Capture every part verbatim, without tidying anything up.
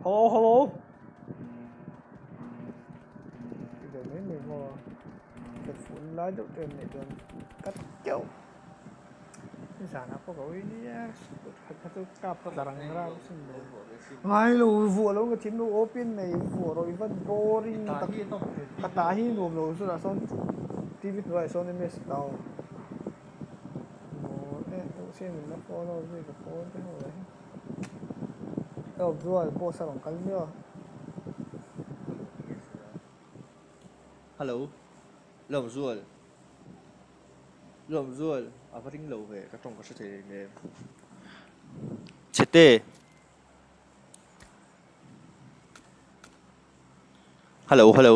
Hello, hello. Giờ mấy người ngồi cái phun lá dấu trên này đường cắt kiểu. Di sana ako gawin niya. Kasi kapadarang na raw sundo. Ngay lo vuo lo cái lo open này vuo rồi vẫn boring tak katahi no lo so son ti vi rồi son ne mes tao. Mo eh xin mình nó follow gì cái follow thế rồi. Tao rồi bộ sa lòng cái nữa. Hello, lồng ruột, lồng ruột, à phát tính lầu về các trong có sự thể này. Chết tê. Hello, hello.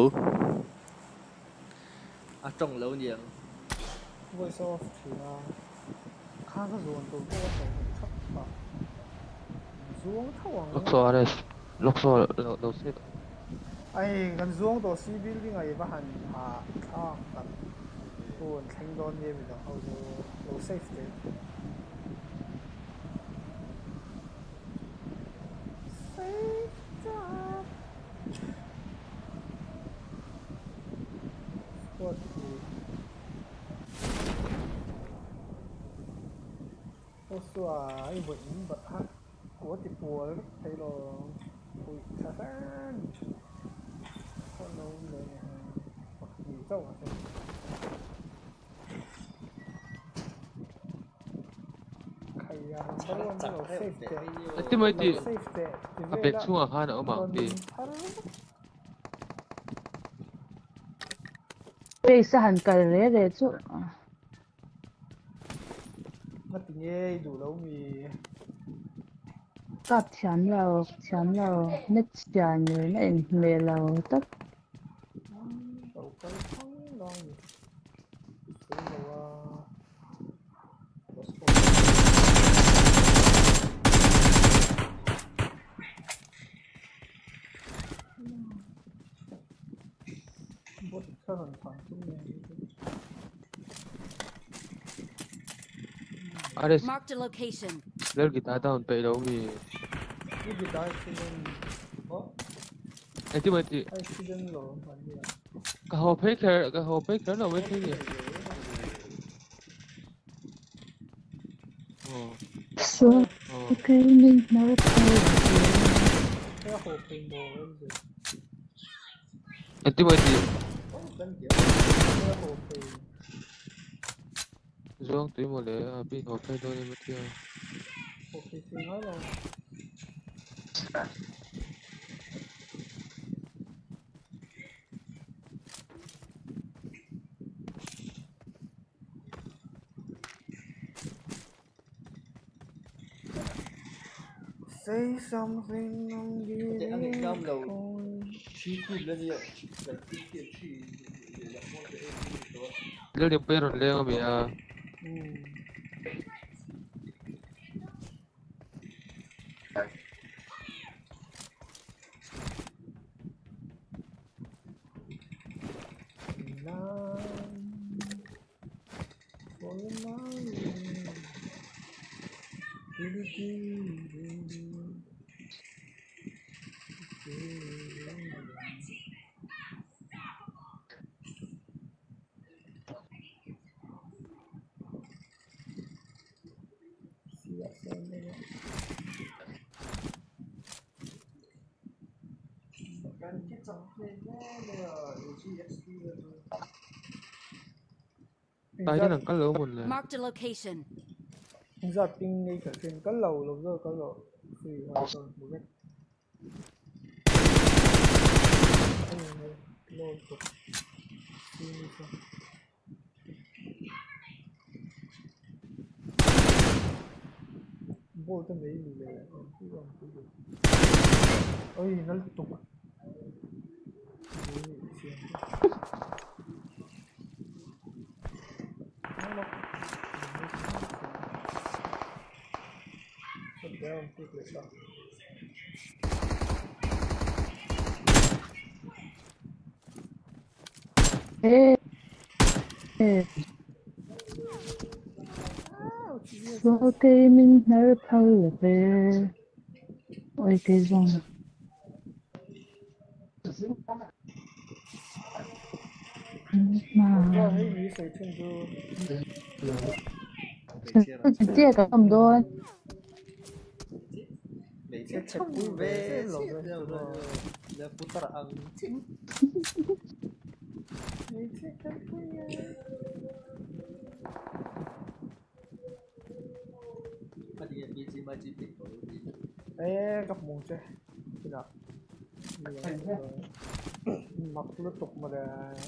À trong lâu nhiều. Voice off thì là khá cái ruộng tôi có thể thấp mà ruộng thâu Look Suarez, look Suarez, no, no save. ai gần ruộng tôi C building ấy vẫn hành à à gần tuần thanh đón như vậy đó hầu như low safety safe job what tôi xóa ai vẫn bật hát của tiệp bùa thấy rồi ui xa xa con đâu này nghỉ dâu à Ati mo iti apek sunga kana o mangti. Bây giờ hẳn cả đấy để chú mất nghe đủ lâu mì cắt chán lâu chán lâu nít chán rồi này mề lâu tất đầu cái không lo gì cái đầu bớt sao hẳn phẳng cũng nghe Ares, Marked a location. lel kita down pe lo mi. cái gì đó accident oh Ati mo iti accident lo phải gì ka ho pe care, ka ho pe care no me thi. Oh. số ok mình nói thôi cái hồ phình bò cái gì Ati mo iti cái gì cái hồ phình Zuang tu mo le abi ho pe do ni mo ti. hồ phình phình nói là say something on the Để ăn thịt cơm lầu. Chi cút lên gì ạ? Để tiết kiệm chi để làm món để em đi đó. Lel ni pe ron le mi a. Tai cái thằng cá lỗ mình là. Marked a location. giờ ping ngay cả trên cái lầu lầu giờ cái lầu thì hoàn toàn một cái lầu cực vô tâm đấy gì là không còn cái gì ôi nó liên tục down quickly stop. ê ê số ok mình nói thôi là về ôi cái dòng ก็ให้มีใส่ถึงดู Mấy ฉัน chiếc จะเจี๊ยกับคำโดน mấy chiếc trong về chiếc rồi giờ phút tara ăn มีเช็คกันคุยไง anh đi đi chỉ mai chỉ biết rồi đi เอ๊ะกับหมูเจ้ที่ดักมักลุตกมาเลย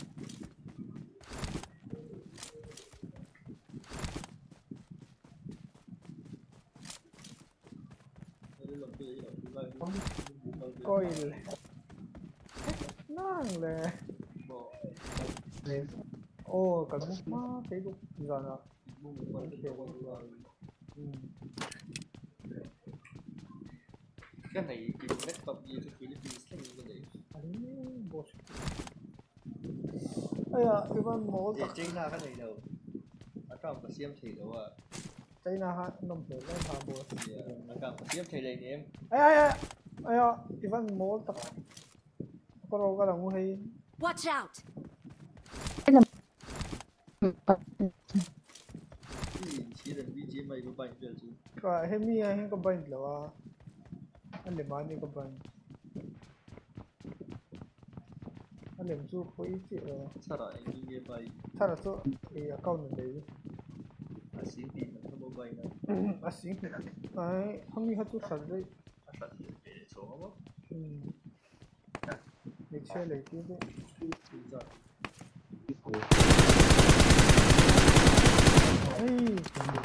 làm cái gì làm cái ก้อยเลยนั่งเลย bỏ โอ้กันมุกมาไปดูกันอ่ะ bung bung cái đồ vào อืม cái này thì laptop gì cho Philippines là như vậy อันนี้บอสไอ้อะอีวันโมด thì trên là cái này đâu ở trong có xiêm thì đâu à ใจนะฮะนมเผือกได้พาบอส thì ở trong có xiêm thì này thì em ไอ้ไอ้ไอ้ไอ้อะอีวันโมดตักก็เราก็ลังให้ Watch out! cái chỉ là vị trí mày có bánh chưa chứ ก็ให้มีให้กับบันแล้วว่าอันเดมานี่กับบันอันเดมสู้คุยจีเออ sao lại như nghe bay ถ้าเราสู้ไอ้เก้าหนึ่งเลย à xin thì nó không có bay đâu อ่ะสิไอ้เขามีเขาสู้สัตว์เลย à thật để số không อืมไม่เชื่อเลยที่นี่ rồi เฮ้ย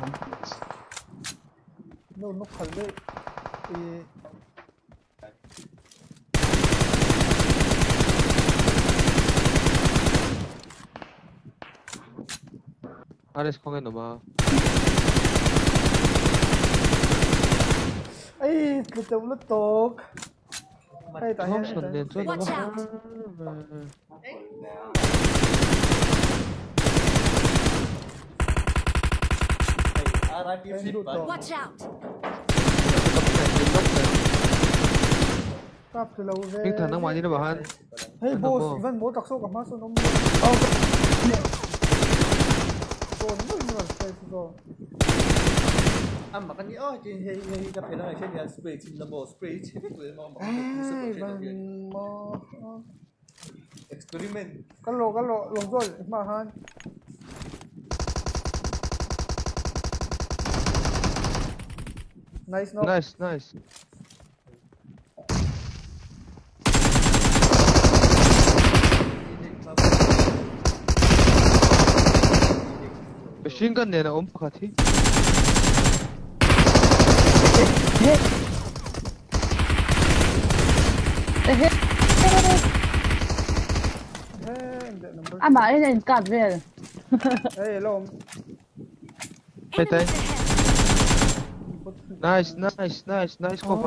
โน่นนกขันเลยไอ้ 아레스 콩에 넘어. ไอ้กระจกรถตกไอ้ตาเห็น 처음 썼네. 또 Watch 넘어. out! à ra kia ship vậy Watch out! กลับที่เราเว้ย 빅터 낭 많이 넣어 한. เฮ้ยอันโบนั้นสบ่อีวันโบสตักโซ่กับมาสุนมโดนไม่เหมือนใครสุด à mà cái nhớ thì thì thì gặp phải là trên nhà spray trên là bộ spray trên cái người mà mà เอ้ cái ย sự มัน trên มอ experiment กะโหลกะโหลลงโซ่มาฮัน nice no 나이스 나이스. 신간 내나 엄프 같이? เฮ้ยเดี๋ยว number อ่ะมาไอ้เนี่ยกัดเลยเฮ้ยลม 됐다. Enemies ahead! 나이스 나이스 나이스 나이스 커버.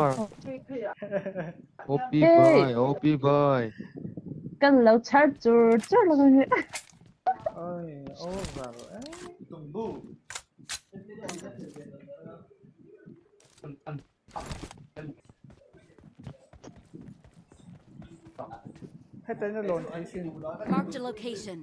오삐 헤이. 바이 오삐 바이. กันแล้วชัดจูดจูดแล้วกันเนี่ยเอ้ยโอ้แบบเอ้ย tùng bu ให้เต้นจะหล่นไอ้สิ่ง Marked a location.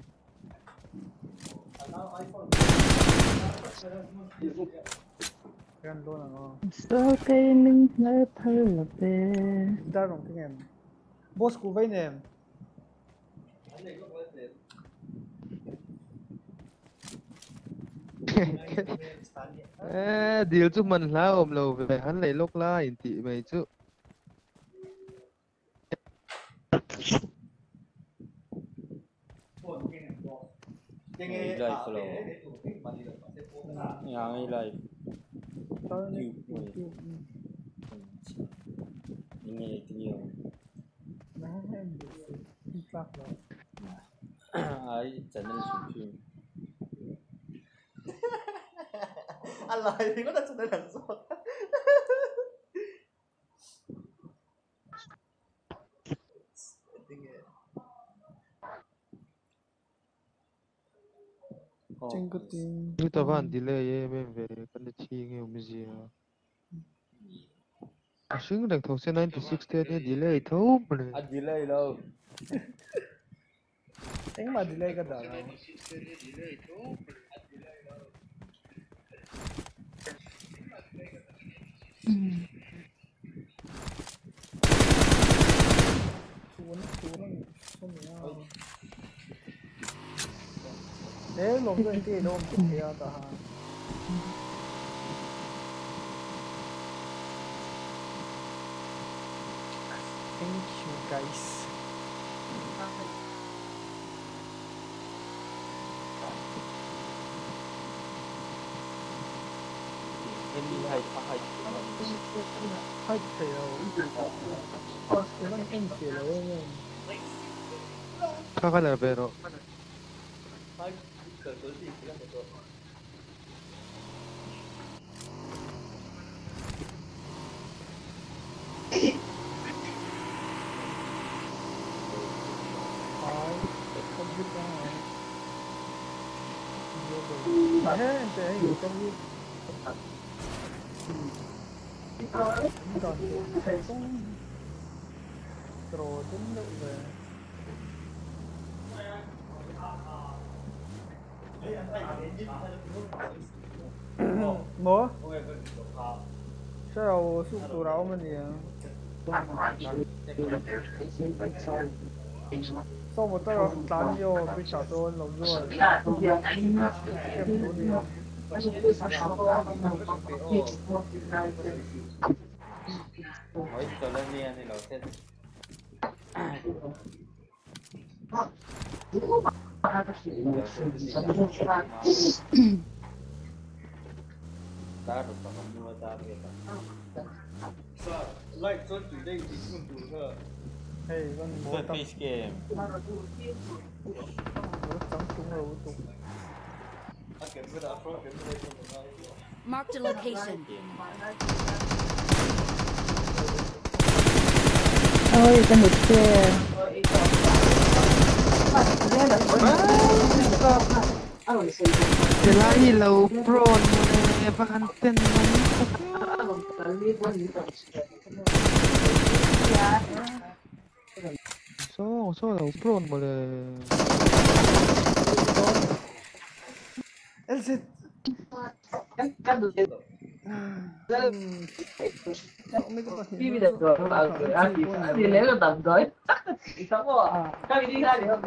กันโดนอ่ะเนาะ So gaming เลยเพลินละเบ้ได้ลงที่ไงบอสกูไว้เนี่ย 에, 딜 좀만 라옴 로 về hắn lấy lúc la in thị mày chứ. cái nghe Đây, à, follow. để- để tụi mình mà đi được, mà sẽ phố ra. Yang ini live. ตอนนี้ Ini video. นะให้ดูสิฝากเรา Ai channel stream. Anh lời thì có thể sẽ thành số trên cái tin Chúng ta van delay em về cái chi nghe um gì à. Sinh đánh thầu xe chín sáu thế này delay thấu mà này. À delay đâu. Anh mà delay cái đó đâu. Xuống xuống xuống nữa. Đấy lồng cái gì đâu cũng thấy à ta. Thank you guys. Em đi hay hay. Hay thế đâu. Ilang em sila yun. Kakala pero. Hay từ từ gì cái là được. Ay, không biết ba. Thế em thấy hiểu trong đi. Còn thấy cũng rồi đến đâu về. Mo? Sao sụp tụ rau mà nhỉ? Sao một tay tán vô bị trả tôi lồng rồi. Em muốn đi. Hỏi cho lên nghe thì nó sẽ ta được còn mua ta biết à? Sao? Like cho tụi đây thì cũng đủ thôi. Hey, con Một muốn tập fish game. chống chúng rồi tụ. À cái bữa đó pro cái bữa đó cũng nói. Marked a location. Ôi, con nít kia. Delay low prone mo na pakanten mo. So, so low prone mo le. L Z. Đi bây giờ rồi bảo người ăn thì phải đi lấy cái tầm tới. Xong rồi. Các đi ra đi không?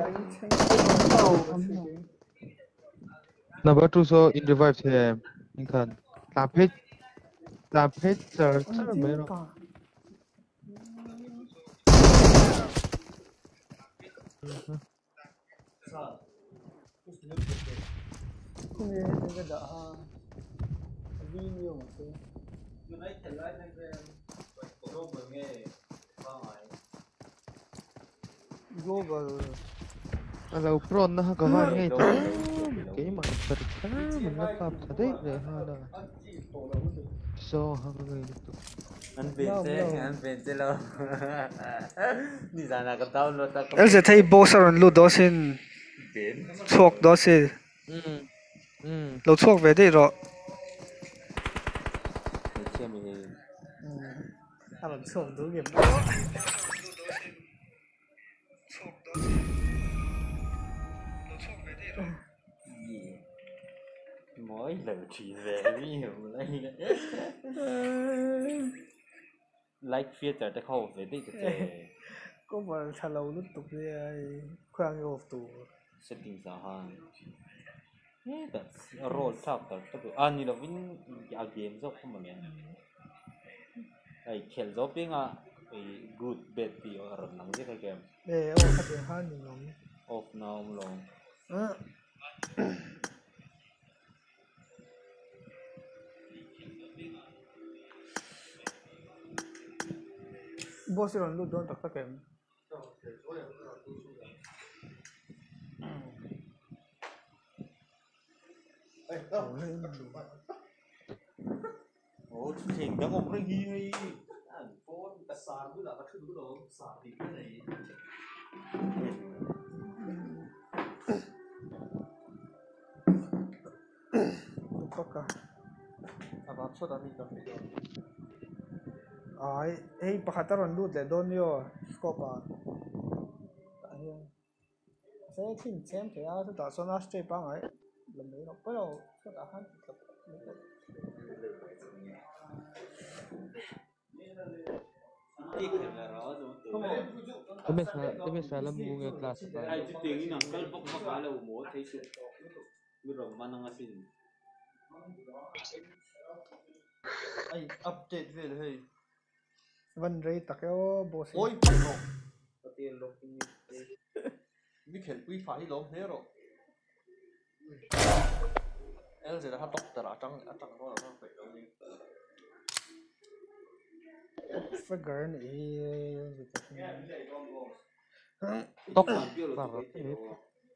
Number two so in revive thế anh cần làm hết làm hết giờ chắc là mấy rồi. Không nghe cái đó. Video mà tôi. Tôi nói thật lại này về cổ đô vừa nghe vào hỏi. Global. Low prone na ka ba ngay to. Cái mà thật khá mình nó tập thật đấy để ha là. So ha cái này. Anh về thế, anh về thế lâu. Đi ra là cái tao nó ta. L Z thấy boss rồi lút đó xin. Chuộc đó xin. Ừ. Ừ. Lột chuộc về đây rồi. Xem mình. À làm chuộc đối nghiệp đó. Mỗi lần chỉ về nhiều lấy like phía trời ta khâu về đi cái Có mà thà lâu lúc tục đi khoang vô tủ. setting sa ha yeah that's a roll top ta to ani lo win ya game zo không mà ai khel zo pinga ai good bet ti or nang je cái game Ê, ô phát triển hơn nhiều lắm. off now long À. Boss rồi lúc đó tắc tắc kèm. Ê, đâu? Ủa, thì nó một cái gì hay anh phone ta sàn với là cái thứ đó sàn thì cái này Tắc à. à bác số đó đi đâu ai hei pakhataron lut le don yo scope a ta hian se thin chem ke a ta sona stay pa ngai lam mai no pero so ta han Đi kể là rõ rồi. Tôi biết sao, tôi biết sao làm ngu nghe class ba. Ai chú tiếng ý nào cất bốc mắc á là ủng hộ thấy sự. Bây giờ mà năng xin. Ai update về rồi. van rei takeo boss Ôi, phải rồi. Có tiền lộc kinh Mi khen quy phải lắm thế rồi. Em sẽ là hát tóc tara trắng trắng nó là phải đâu đi. figure ni Tóc làm biểu là vào tôi cái thấy hết.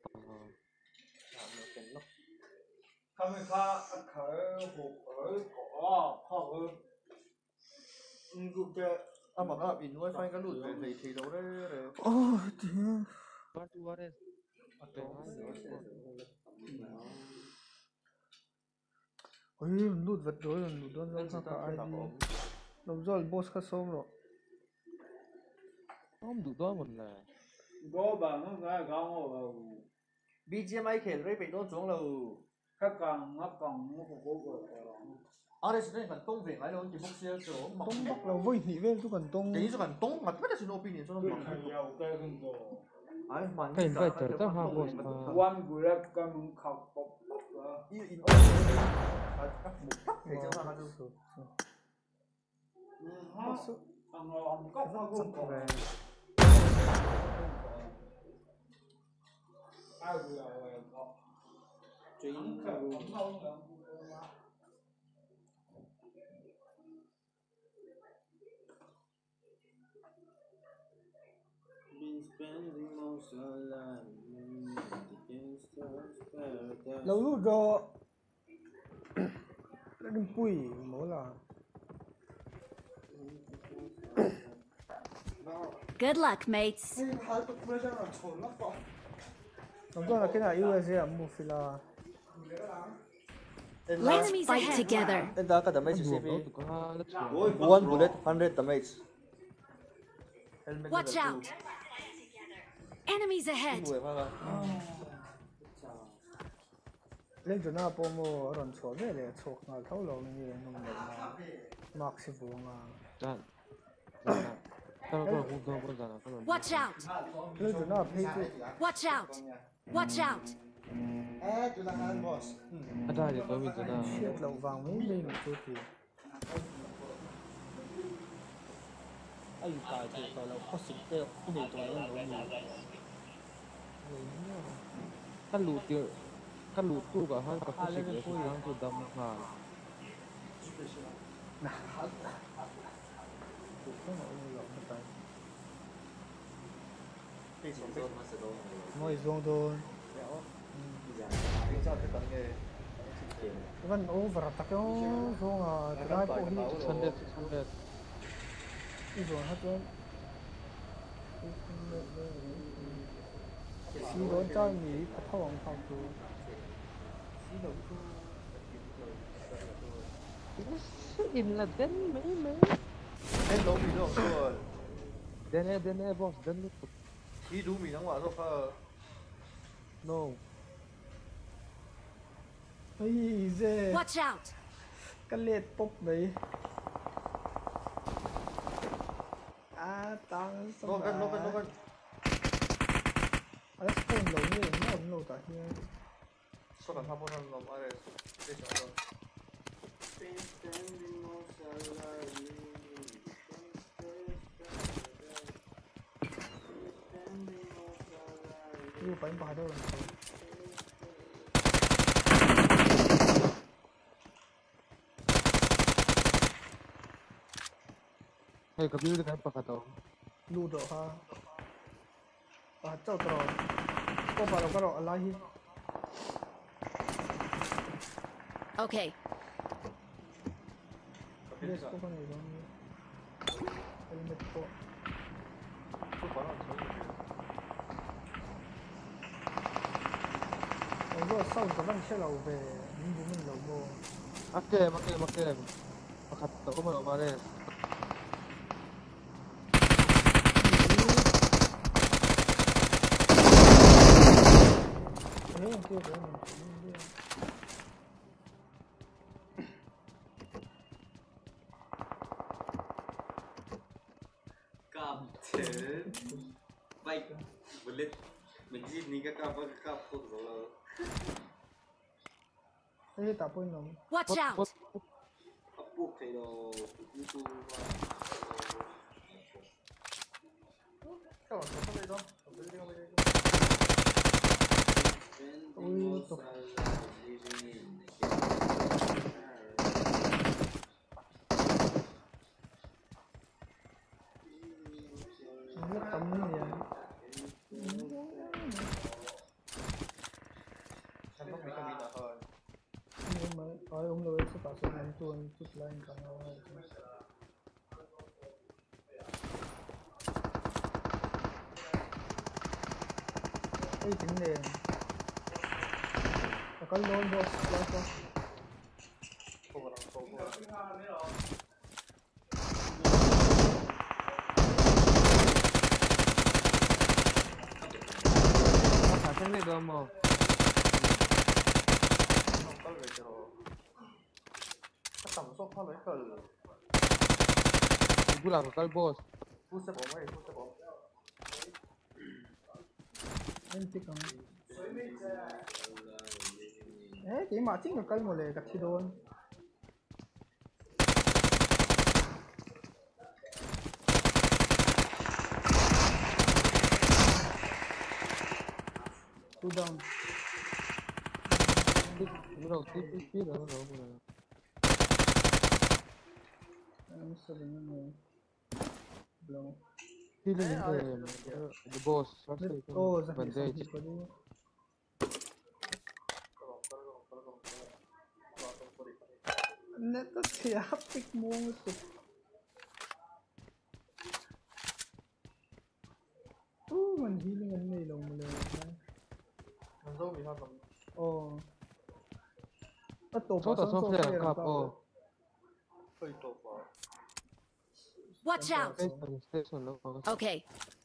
Không phải pha khởi hộp ở cỏ họ ơi. Ừ, gục cái à mà nó bị nuôi phanh cái lụt về thì thì đâu đấy rồi. oh dear One two one. ôi lut vật rồi lut don don ka ai đi đồng rồi boss ka som rồi Không đủ đó một là. Có bạn nó ra gạo vào bê giê em ai khen rồi bị nó xuống lâu. các càng nó càng nó cũng có rồi. À đây sẽ là công việc lại luôn chỉ bốc xe chỗ mà tông bắc là vui nhị về tu cần tông cái gì còn tông mà rất là xin opinion cho nó mà. Nhiều cái cái đó. Ai mà Cái invite tới ha boss. One của là cái mình khóc bốc bốc đó. in in các mục thấp thì cho nó được. Nó thằng ông có nó cũng có. Ai cũng là có. Chính Cái cũng không là been spending most of life against us paradise. lâu lúc rồi nó đừng quỷ mỗi là Good luck, mates. đồng rồi là cái này u ét a mua phi là Let's fight together. Em đã cả damage Buộc xê pê. nó tụi có let's go. Ôi, One bullet, one hundred damage. Helmet Watch level out. Enemies two. ahead. Mùi pha ra. lên chỗ nào po mua ròn sổ về để chọc ngào thấu lâu như vậy nông nghiệp mà mặc sư phụ mà Done. Done. Tao có không có bao giờ nào có. Watch out. lên chỗ nào thấy chứ Watch out. Watch out. Anh ra thì tôi mình thế nào. shit lậu vàng mấy lên một chút thì Ai tài thì tài là có sức tiêu, không thể tài là nổi nhiều. Các lũ tiêu, các lũ tu cả hai các cái gì cũng đang tu đâm hà. cũng không có nhiều lậu một tay Thì xuống zone mà sẽ đâu. mọi dùng thôi Sao thì cần nghề. vẫn over tắc kéo dùng à cái này po hi Sunday, Sunday. cái dùng hết rồi xí đó cho nghỉ phát thong phát tu Im là đến mấy mấy. Em đâu bị đâu rồi. Đến đây, đến đây boss, đến lúc. Khi đủ mình đang vào rồi pha. No. ây dê Watch out. cái liệt pop đấy à tăng Nó gần, nó gần, nó gần. à nó không lâu như nó không lâu tại here Sao cả thabo nó nó ai đấy. Để cho nó. Been spending most of life yêu phải bài đâu Hey, kabir ka pa ka to. ludo ha à châu tro có phải là cái đó là hi Okay. yes có cái này đó helmet po ông có sau cái văn sẽ lâu về những bữa mình lâu vô Ake, make, make. Pakat to ko man mare. không tiêu của mình chỉ đi Cặp thế bay vừa lên mình gì ní cái cặp cái cặp tốt rồi thế tập bên nó Watch out! cặp buộc thì đồ YouTube các bạn có đây đâu ở bên đây đây ui tục rất tấm này em lúc mình không bị nào hơn nhưng mà ở ông nội sẽ bảo số năm tuần chút lên cả nhau đây chính nền và có lôn boss boss boss không có không có thả sang này được mà không có về rồi các tổng số pha lấy cờ gue là cái boss phút sẽ bóng ấy phút sẽ bóng em thích không eh chỉ mà chính là cái một lề gặp chi đồn two down cái đầu tiếp tiếp tiếp đó rồi rồi em sẽ đến người blow đi lên cái the boss sao let's sẽ go ra vấn phía đề sau có đi nét tất thì hấp tích mua tục uh mình healing anh này lòng lên mình dâu bị sao lắm ồ bắt tổ số bảo tao số phải là cặp ô hơi tổ vào Watch out! station station nó có Okay.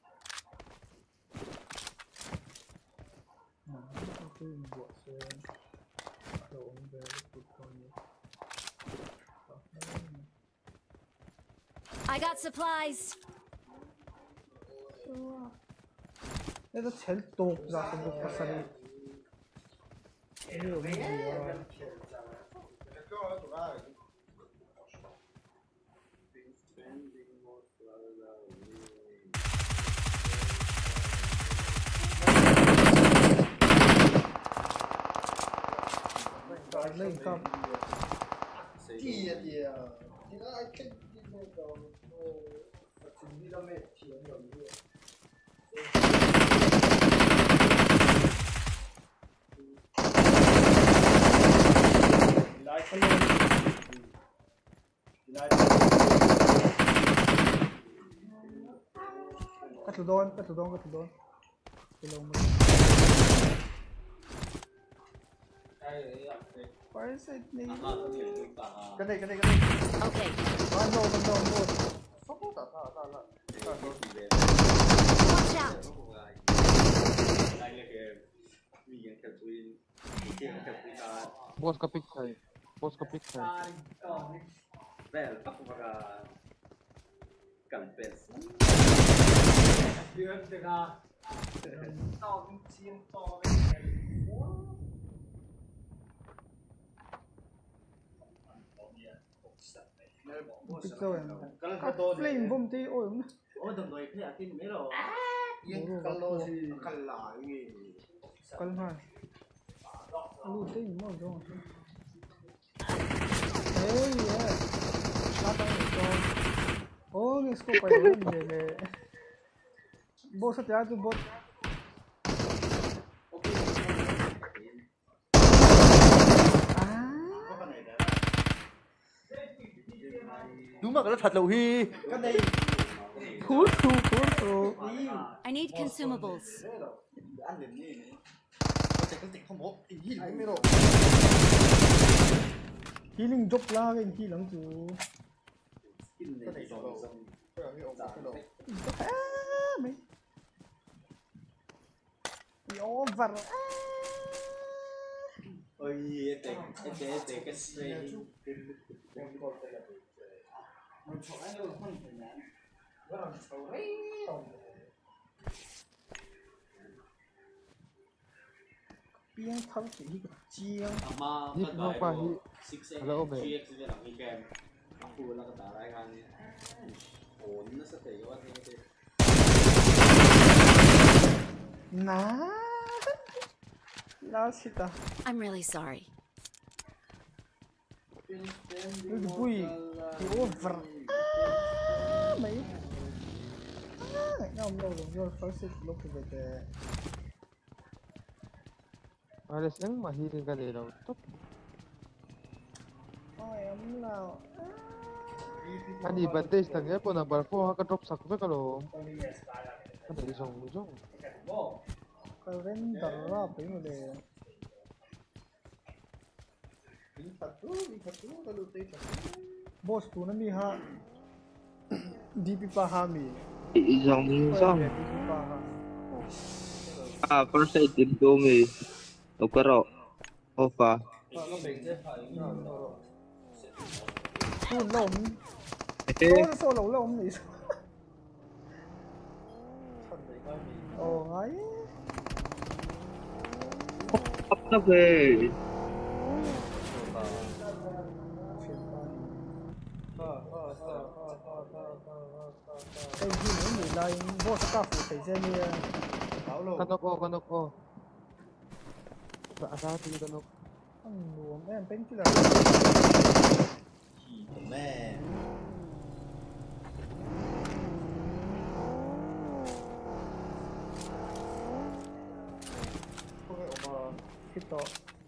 cái bộ xe đồ ông về tụt con I got supplies. 내가 제일 또 나쁜 거 봤어요. 이게 없는 거야. lên không thì thì thì nó ai kinh thì nó đâu thì đi ra mẹ thì nó nhiều như lại cái lại cắt thủ đôn cắt thủ đôn cắt thủ đôn cái lồng mình phải sẽ đi cái này cái này cái này Okay. à no no no no sắp ta ta ta ta ta Watch out! boss ka pick sai boss ka pick sai Bel aku para campes. đưa từ ra to cái chiên to thích rồi cái là cắt to flame bom thì ôi Oh, đồng đội cái akin mấy rồi. yên cái lô thì cái lại gì cắt hai lu tí mà rồi ê yeah sao tao được rồi ô nghe scope phải lên để để boss sẽ ra boss à đúng mà cái nó thật là huy cái này cool cool cool cool I need consumables. ăn điểm gì có thể cái tỉnh không bố thì gì mới rồi healing drop la cái healing chú cái này rồi cái này ông cái đồ à mày yo var ôi tệ tệ tệ cái spray biếng thắng chỉ cái chiang ama Hit ka no dai pa ro hi. six x Hello, mate. three x ve lang ikem aku la ka tarai kan on na sa tayo wa te ná last hit à I'm really sorry. cái bụi cái over à mấy à nó không đâu rồi first hit lúc về cái Ares lang mahiling ka din top. ôi em nào Ani advantage lang yan po number four ka drop sak ba kalo. Ano isong isong. cái render ra phải mà để Vinh satu Vinh satu kalau teh boss tu nami ha D P pa ha mi Isang Pwede, isang. D P pa ha Ah, first I did do me. Okaro. Opa. tu lom Eh, ô nó solo lom này ồ ấy up na be. cái gì nữa người lại boss cả phụ thấy trên này Kanok ko, kanok ko. Sa asa ti kanok. anh nuông em bên kia là mẹ hit to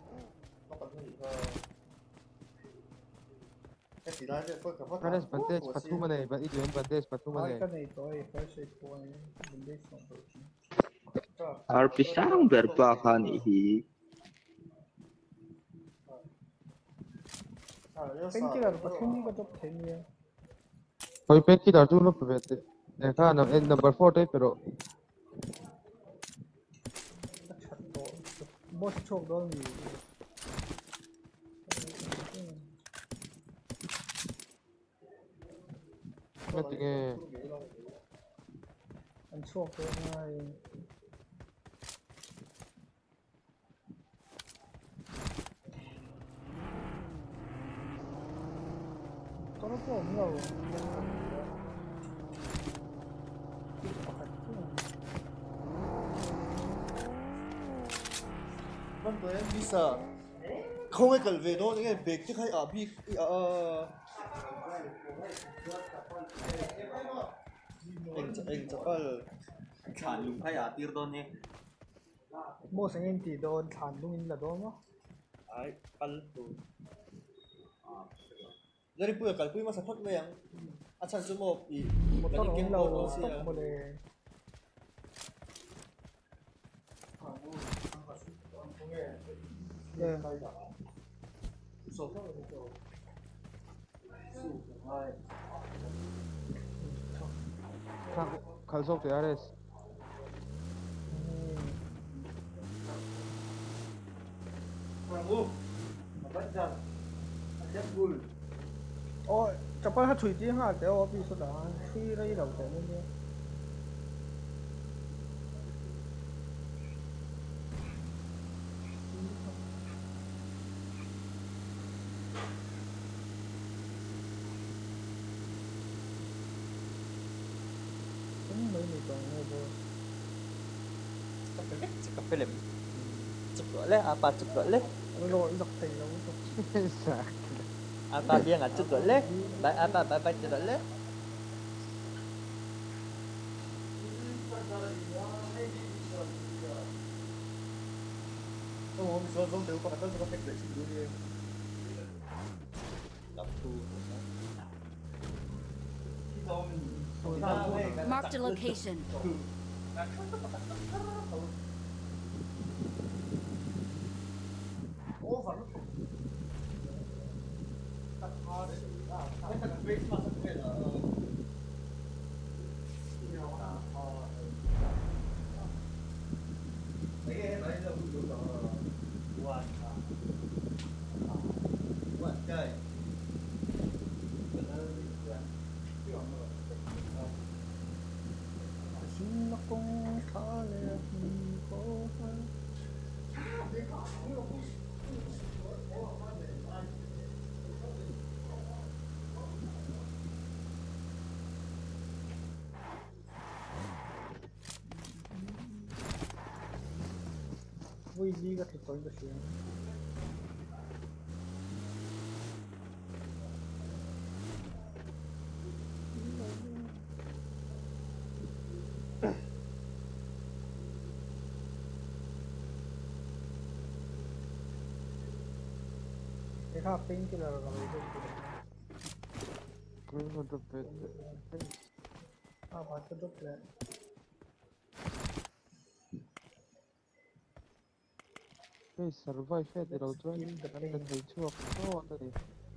cái gì đó chứ có có Ares advantage patu man eh, but ito yung advantage patu man ai eh. cái này tôi first hit point mình đi xong rồi R P sang berpa kan ihi. bên kia là bắt không có top ten nha Hoy pen ki dar tu no pwede. Eh ka na end number four tayo pero chặt to boss chok đó gì mating eh. anh chok đó ngay có nó có nhiều vâng với em đi sợ không ai cần về đâu những cái việc chứ hay ở bi ờ anh anh chắc là ฐานลุงขยะตีรโดนเนี่ย boss anh em thì đồn thản luôn in là đó mà ai ăn tụ jadi punya kalau punya masa pot yang asal semua i một tóc kali ông kem lâu bol tóc sih một đề yeah. Kalsok ti Ares. 어, 저번 한 주이 뒤에 할 때, 어, 비슷하다. 수일이라고 되는데. cũng mấy người còn ngồi vô. cặp film chụp gọi leh apa chụp gọi leh Nó lội dọc thành đâu cũng Sa. apa dia nggak chụp gọi leh ba apa ba ba chụp gọi leh oh bisa zong tahu kau kata suka fake sih dulu ya Marked a location. oh vẫn cái thằng face mà sắp về là đấy đấy là vụ đó là cũng khó là cố hơn vui gì có thể tối được chứ देखा pink colour का कोई मतलब पे हाँ बात तो दुख है कोई सर्वाइव है तेरा उतना नहीं करना है जो आपको आता है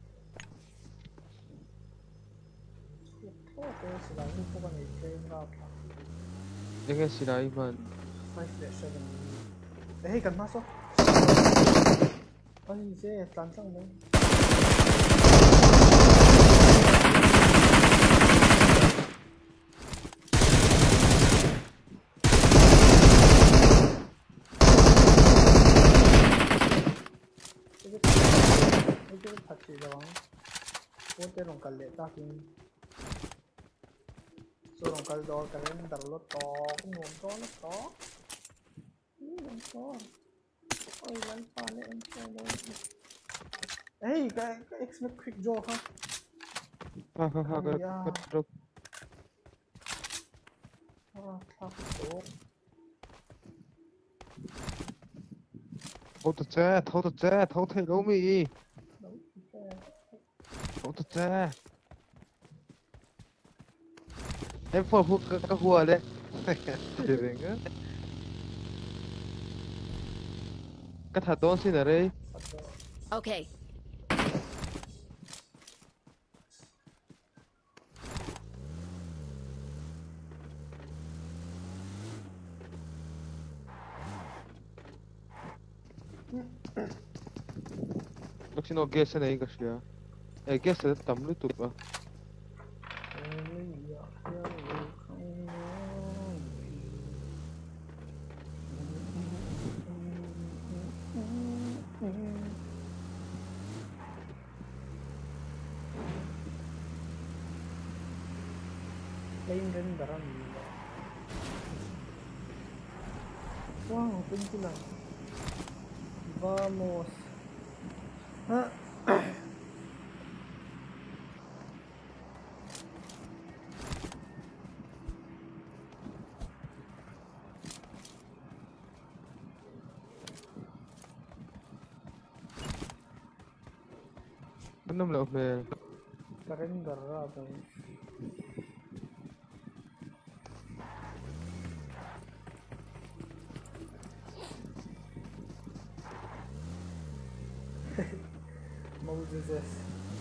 तो कैसे लाइन को बने थे ना देखिए सिराई मान five flash seven eh kan masuk oh ini langsung deh itu pasti doang pote rongkal le tapi so rongkal do kalian ntar lo to ngonto lo to ini ngonto oi lan pale ente lo hey cái cái x med quick draw ha ha ha ha cái cái drop ah tak so thâu thật cha thâu thật cha thâu thầy đâu mì thâu thật cha em phô phô các các hùa đấy để về ngớ cái thằng đó xin ở đây Okay. lúc xin nó guess này cái gì à em guess là tầm lúc tụt à lain rendaran wow pintulah vamos ha enam lah về keren garah tuh Moses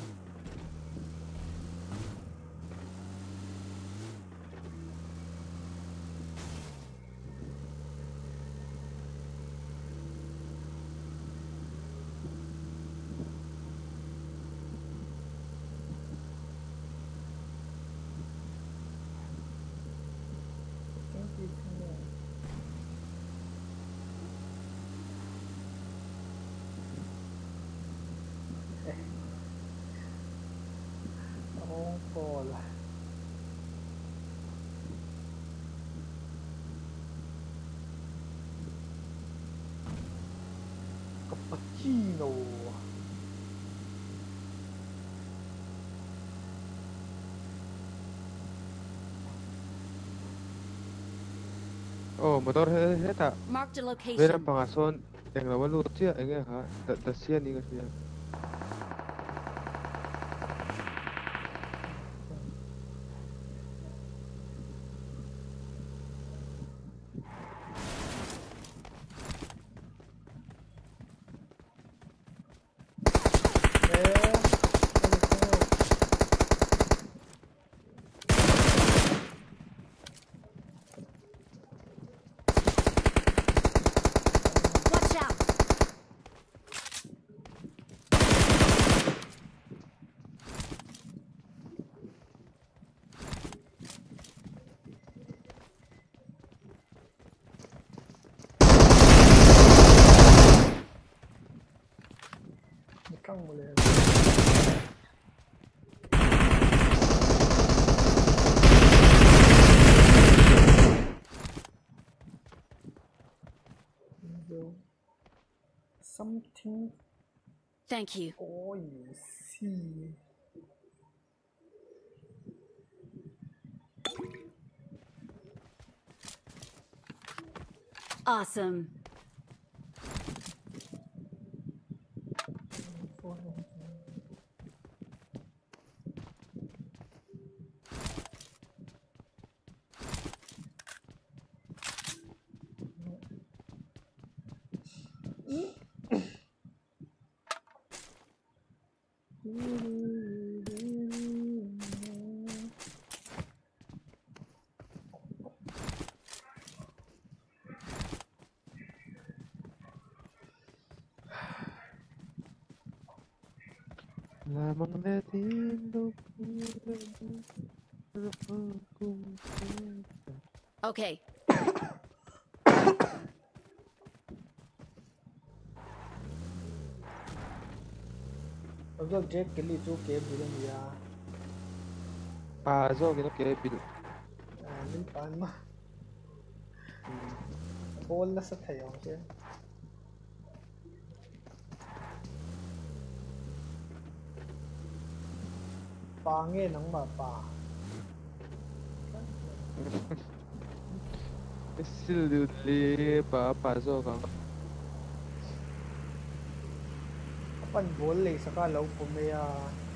Pola cappuccino oh motor hết hết à Marked a về ra location. pengason yang lawan lu sih ini ha dasian nih kasih Watch out! căng một liền something Thank you. oh you see Awesome. La magnetina. Okay. rồi chết cái lì chú kế bị làm gì à À do cái nó kế bị à linh pan mà ball là sẽ thấy không chứ pa nghe nắng mà pa absolutely pa pa do ka pan ball lì saka lâu của mày à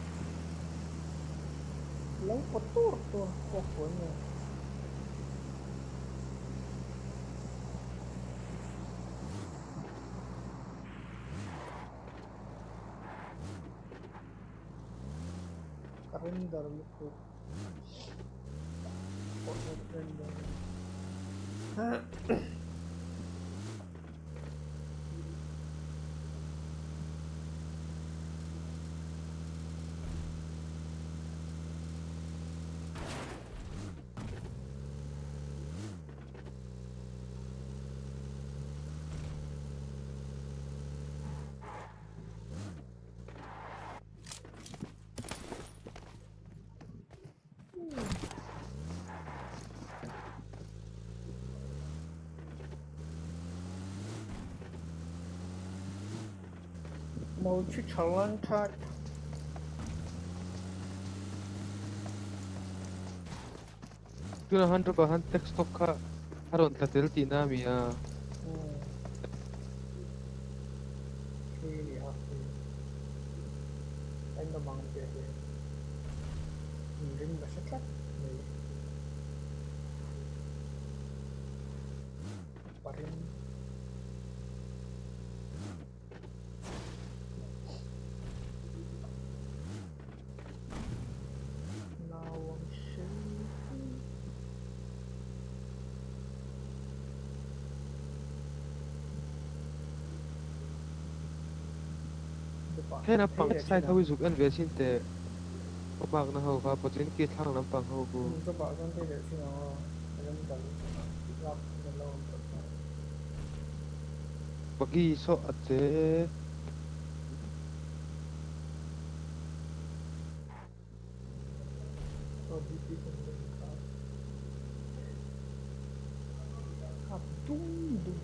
lâu có tour tour có cuốn này render luku oh render mau chứ challenge thật tuna han ro ka han text to ka haron ta tel ti na mi a really happy anh nó bằng việc gì mình đừng mà sách lắm parin he na pang sai thawi zuk an ve sin te opak na ho ka potin ki thang lam pang ho ku các bạn con thấy được xin nó em cần gặp mình lâu bagi so ate rồi đi đi cùng mình khác học đúng đúng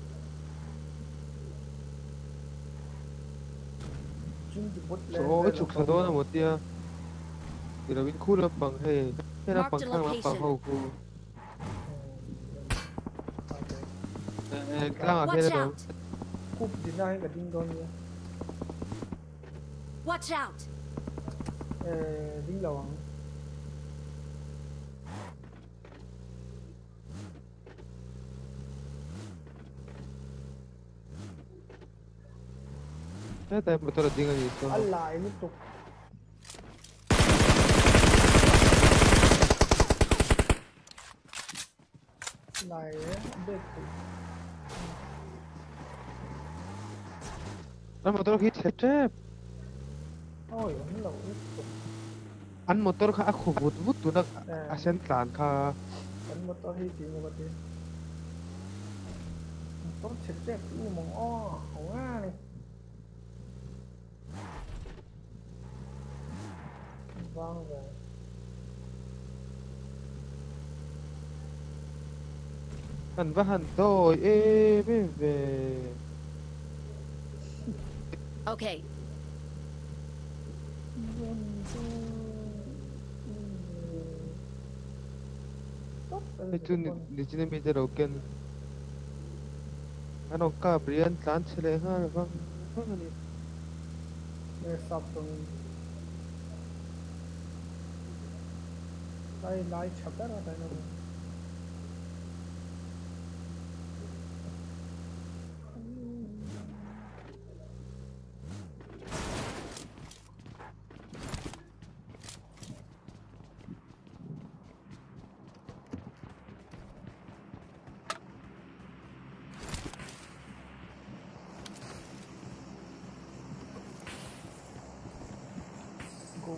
so chuk sa do na mo tia irawin khu lam pang he he na pang thang lam pang ho ku eh klang a Watch he na out! cúp đi ra cái đinh con nhé Watch out! đinh lầu he ta motor dinga ni so Allah ini tuh lại biết an motor hit he trap ôi nó lẩu tuh an motor kha a khu vut vut tu nak a sen tlan kha kan motor hi ti mo ti motor cek cek ini mong oh oh ni vang về Hẳn và hẳn thôi, ê, về về. Okay. Ito, hindi siya may darogan. Anong ka, Brian, tan sila nga, bang, bang, ano yun? để sắp tuần lại lại chập ra đây nó go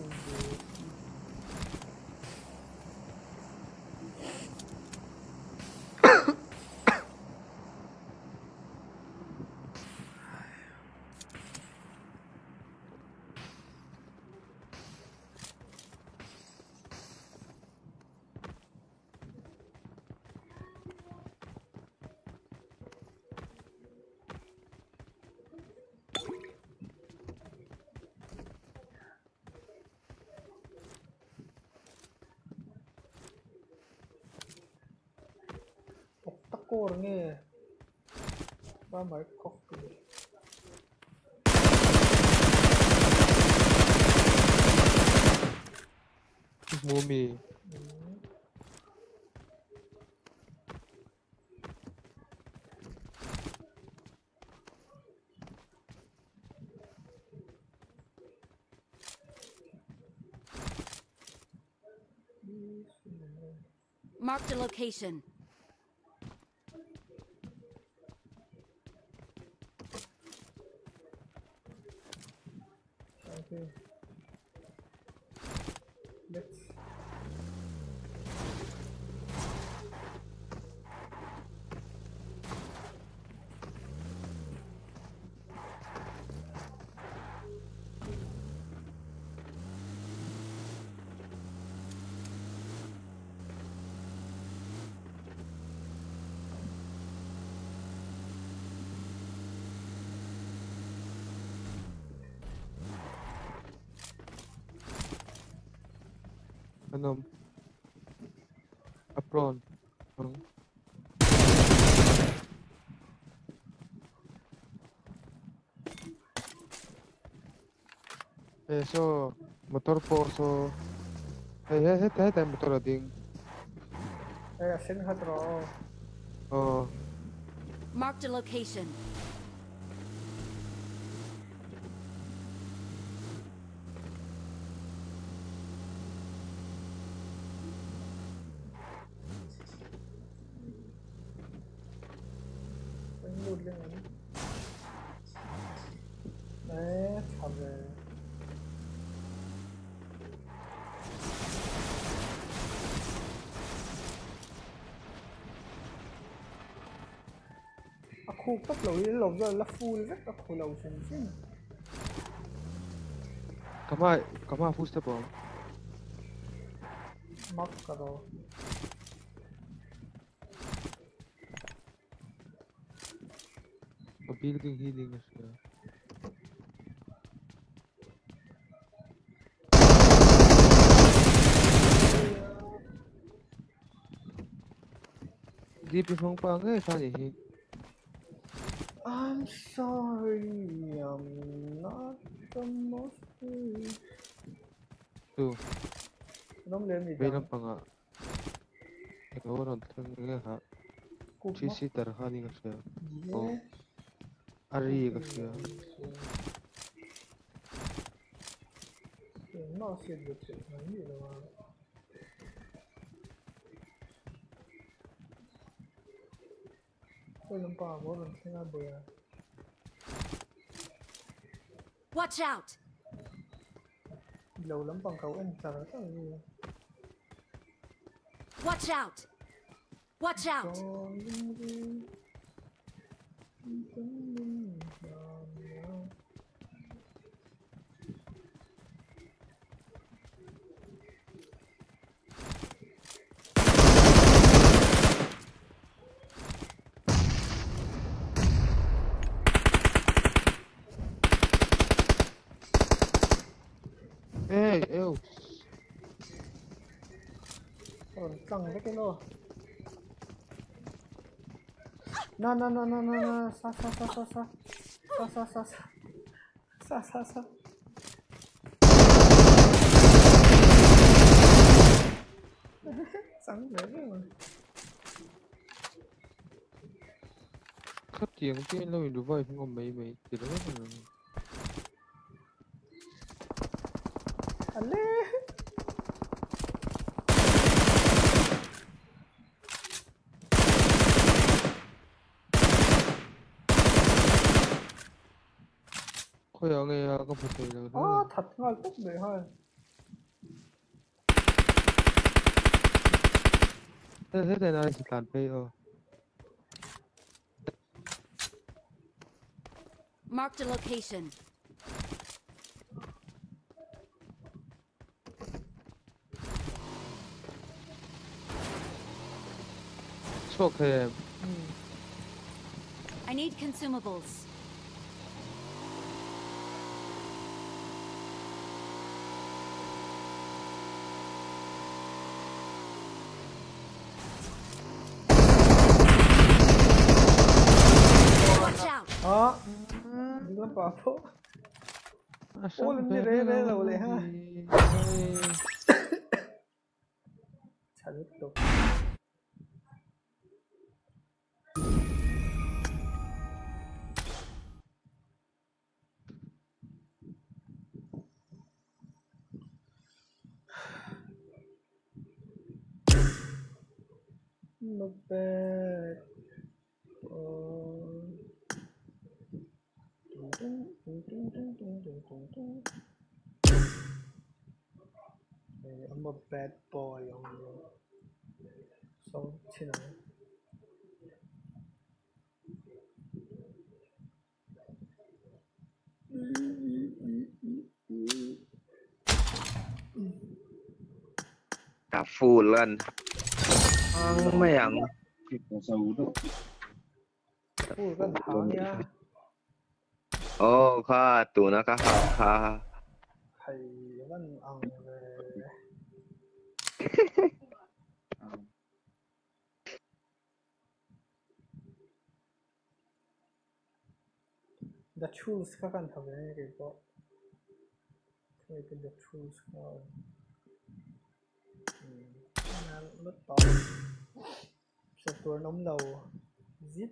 tắc cô rồi nghe ba mấy cọc kìa Mumi. Marked a location. okay let's Ano? Apron. Ang eh, so, motor po, so, eh, eh, eh, eh, eh, motor ding. đây xin hết rồi Oh, Marked a location. đánh lụt lên ấy đấy chập về khu cấp lối lồng rồi là full rất là khổ lầu xuống chứ kama, kama fusta po. mắc cả rồi A building healing na siya. Di pa pang pangay, saan eh? I'm sorry I'm not the most free So, nó lên gì may đó lang pa nga. Ikaw ron, nga ha. cục Chisi tarhani nga siya. mắc Oh, ari nga siya. nó sẽ được chuyện gì đâu mà tôi làm bà bố mình sẽ làm bữa Watch out! lâu lắm bằng cầu anh sợ cái gì Watch out! Watch out! cho những gì chúng mình làm nhau căng cái cái lô no no no no no no sa sa sa sa sa sa sa sa sa sa sa sẵn dễ rồi cắt tiếng cái lâu đủ vậy không có mấy mấy thì nó rất là Allez. 고양이야 아까 보세요. 아, 다 통할 떴네, 헐. thế thế này chỉ tàn phê thôi. Marked a location. Chuộc thì em. I need consumables. Watch out. Đó. Đừng có bỏ phố. Ô, lần đi rê rê rồi lại ha. Chả tiếp tục. Not bad. Uh, dun, dun, dun, dun, dun, dun, dun, dun. Hey, I'm a bad boy on you. So, you know. Cả full lên không mấy ăn Ủa, cái thằng nha. ồ kha tụi nó cá hào kha Thầy vẫn ăn về. The choose các anh thằng này cái có. Cái cái the choose nào. Nó rất to. Sẽ tua nóng đầu. Zip.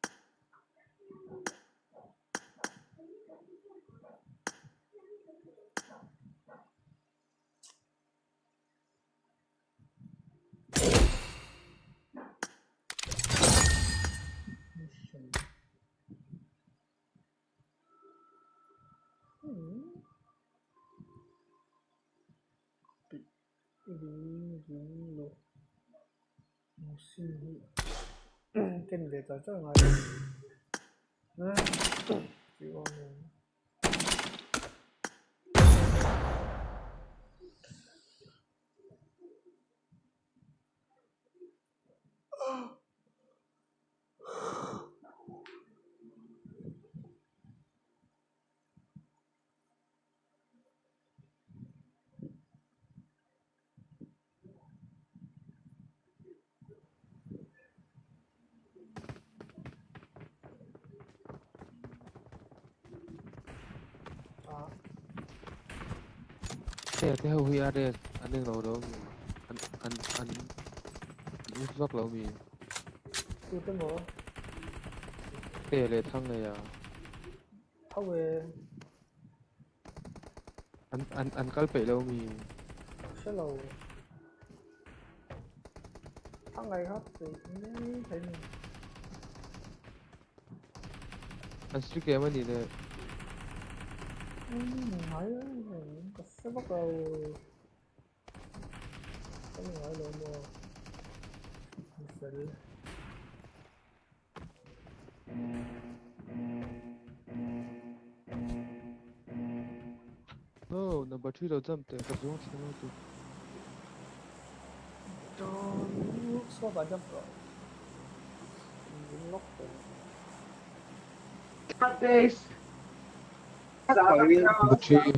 Mission. Hmm. Ini dulu. Musim. Tên về tới cho ngoài. Nè. Chịu không? thế thế hầu như anh anh đừng lâu đâu anh anh anh anh rất lâu mi Tôi tên bộ. thế là thằng này à Thâu về. anh anh anh cắt phải lâu mi Sẽ lâu. Thằng này hết thì thấy thấy mình. anh suy kiếm anh đi nè Mình hỏi mình có sẽ bắt đầu. Có mình hỏi luôn mua. Mình sẽ đi. oh number two đầu dâm để tập trung xem nó tụi Cho nước số và dâm rồi. Mình lóc rồi. number two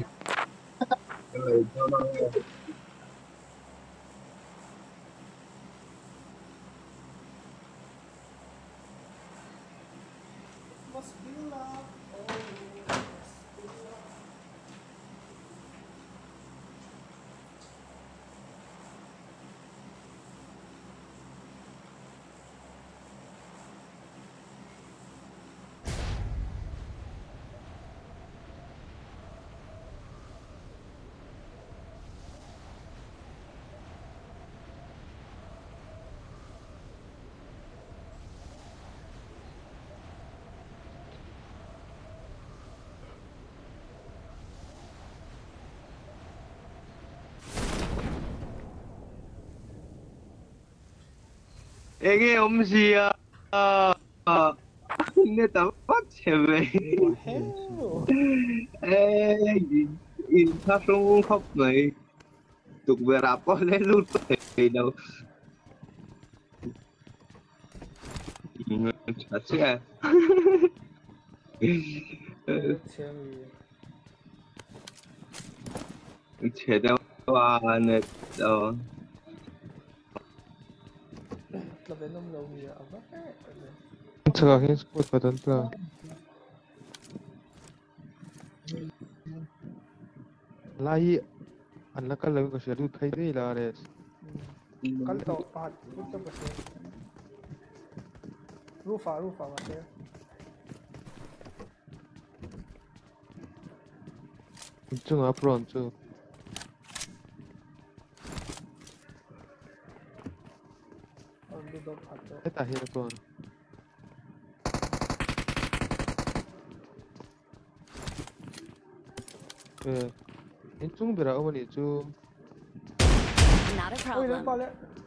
Ege om sia. Ini tempat cewek. Eh, in tháp xuống khóc này. Tục về rạp có lấy lút thì đâu. Thật chứ à. Trẻ đâu à nè đâu. Tsaka spot button pla. Lai an la kal ko shadu thai dei la res. Kal to pat put to pase. Rufa rufa pase. Chung up run chu. Only do pat. Eta here kon. Eh, in chung bera omani chu. Not a Ôi lên problem. pa le.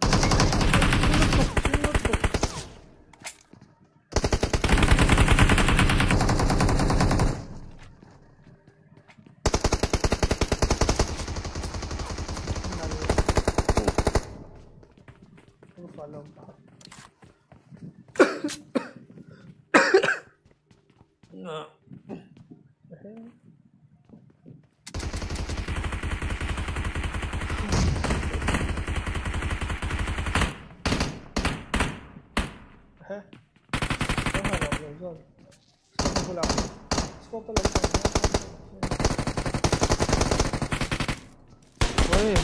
Rufa lompat. No. Heh. Không phải là rồi rồi. Không có làm. Scope là sao? Oi,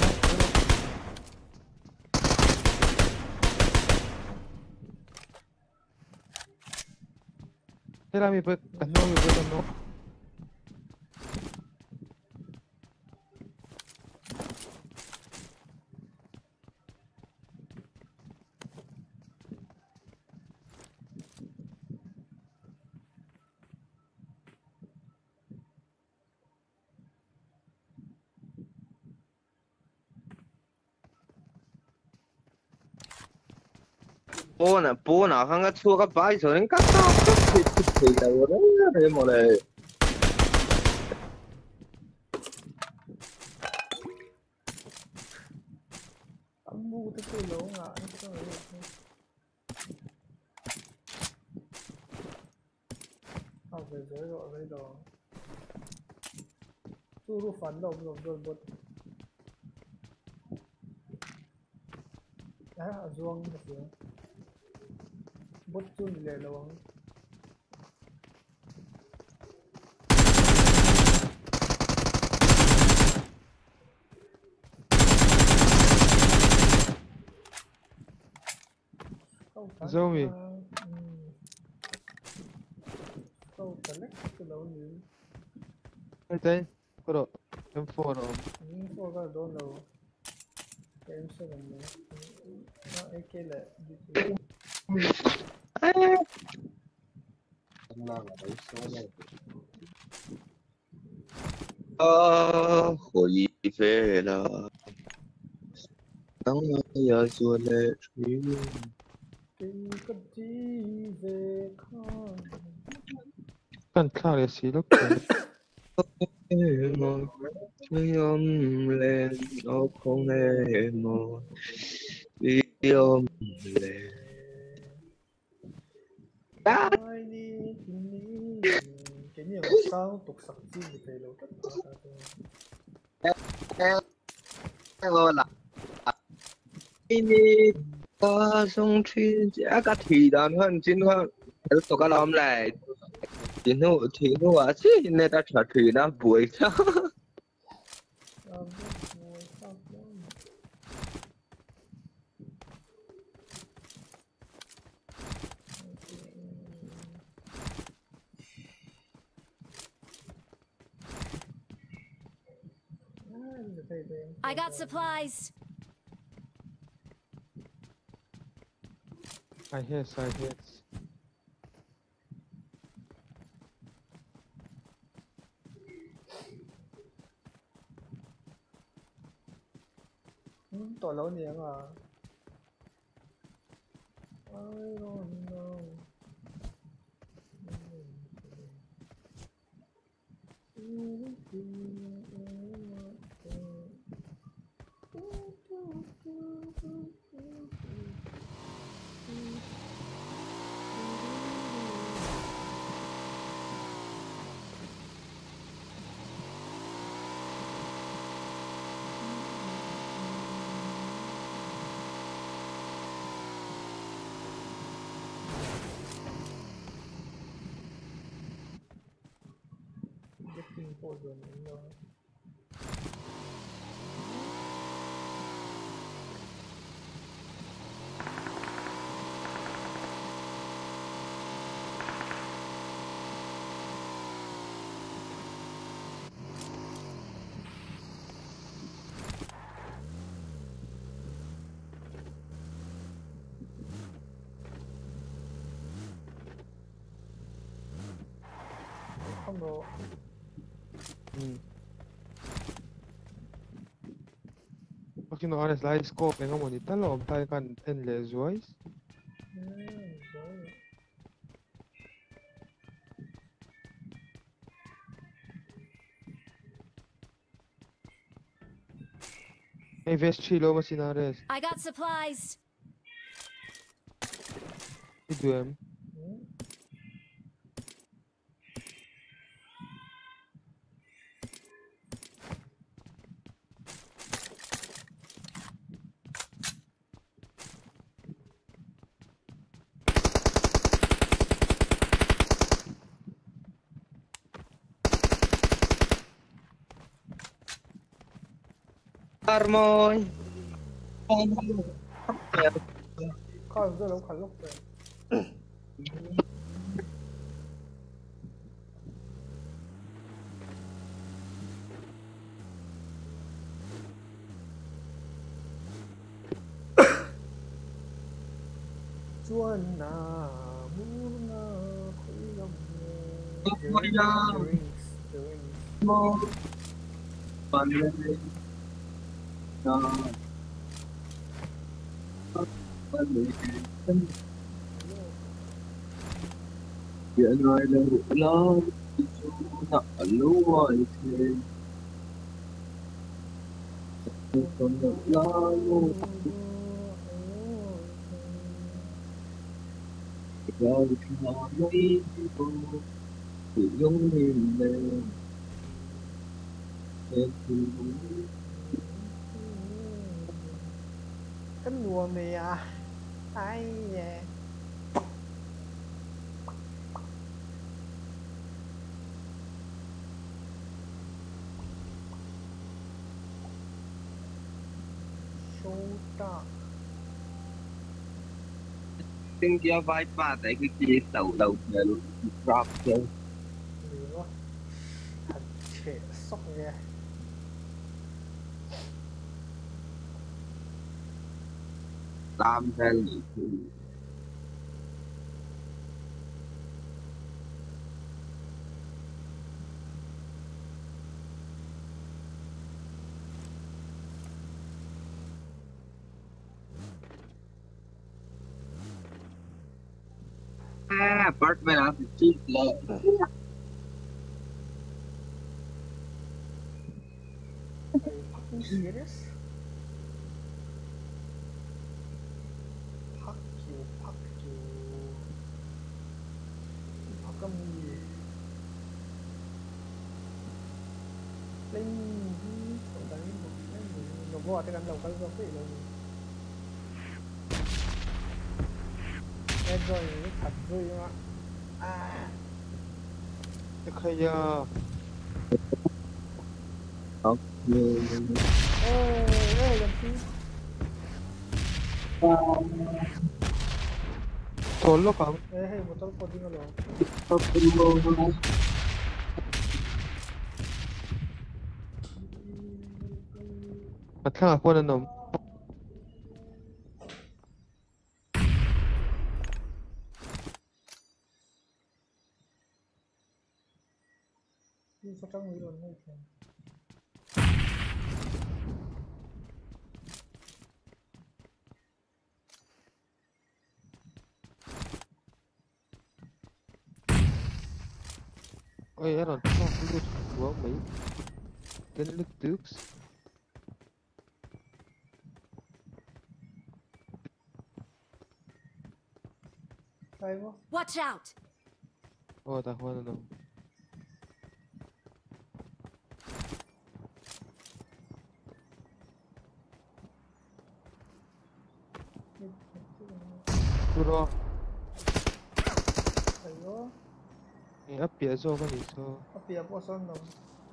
Era mi pe, no mi pe no. Bố nè, bố nào khăn cái chua cái bãi rồi đến cắt tao cắt thịt thịt thịt đầu đấy thế mà này. Anh bu tới cái lỗ ngã nó sao vậy? Học về dưới rồi bây giờ. Chú rút phản động rồi rồi bật. À, zuang cái gì? Bot chun le lawang. Zoe. Câu connect cái lỗ gì? Hey tay, pero M four on. Hmm, four ka doon low. M seven na. Na A K le. Ờ, hồi về là当我要做的事。 Kinh cấp chi về con. Kan klar jag ser dock. Ôm lên nó không hề một đi ôm lên Ai đi tìm đi. Cái nhiều sao tục sắc chi thì phải lâu tất cả. rồi là ini ta song chi giá cả thì đàn hơn chín hơn tôi có làm lại thì nó thì nó à chứ nên ta trả thử nó buổi sao Ờ, ngồi sao đó. I got supplies. I hear, I hear. Ừ, tội lỗi nhiều à. I don't know. Getting poison in the không độ. Ừ. Porque na hora lá scope nga mo ni talom tayo kan endless voice. Ừ, rồi. Hey vest chilo mo sinares. I got supplies. Iduem. Ừ. Armoy Coi tôi đâu khẩn lúc rồi. Chuan na muna khui lòng the rings, the rings. chuyện rồi đâu lo nợ lúa thì còn lo luôn rồi thì nó mấy cô tự giống như mình em thì Cái mùa này à, ai nhẹ. Số trọ. tiếng kia vai ba tại cái kia đầu đầu giờ luôn drop chơi Nhiều quá. Thật trẻ sốc nghe. làm ra nghỉ thì ah apartment after cheap love Are you fucking serious? Fuck you, fuck you. Fuck me. Lên tổng đánh một cái nó vô cái đám đầu cái cái gì đâu. Em rồi thật vui mà. À. cái khay à Học người ê ê làm chi thôi lúc không ê hey motor ko din alo học người mà thằng con anh nôm ni sa tang wi ron nei chen ôi em còn không có lút của mấy cái lút tước sai mo Watch out! ôi ta con anh nôm Bro, ayo ni apia zo ka ni so. apia po son no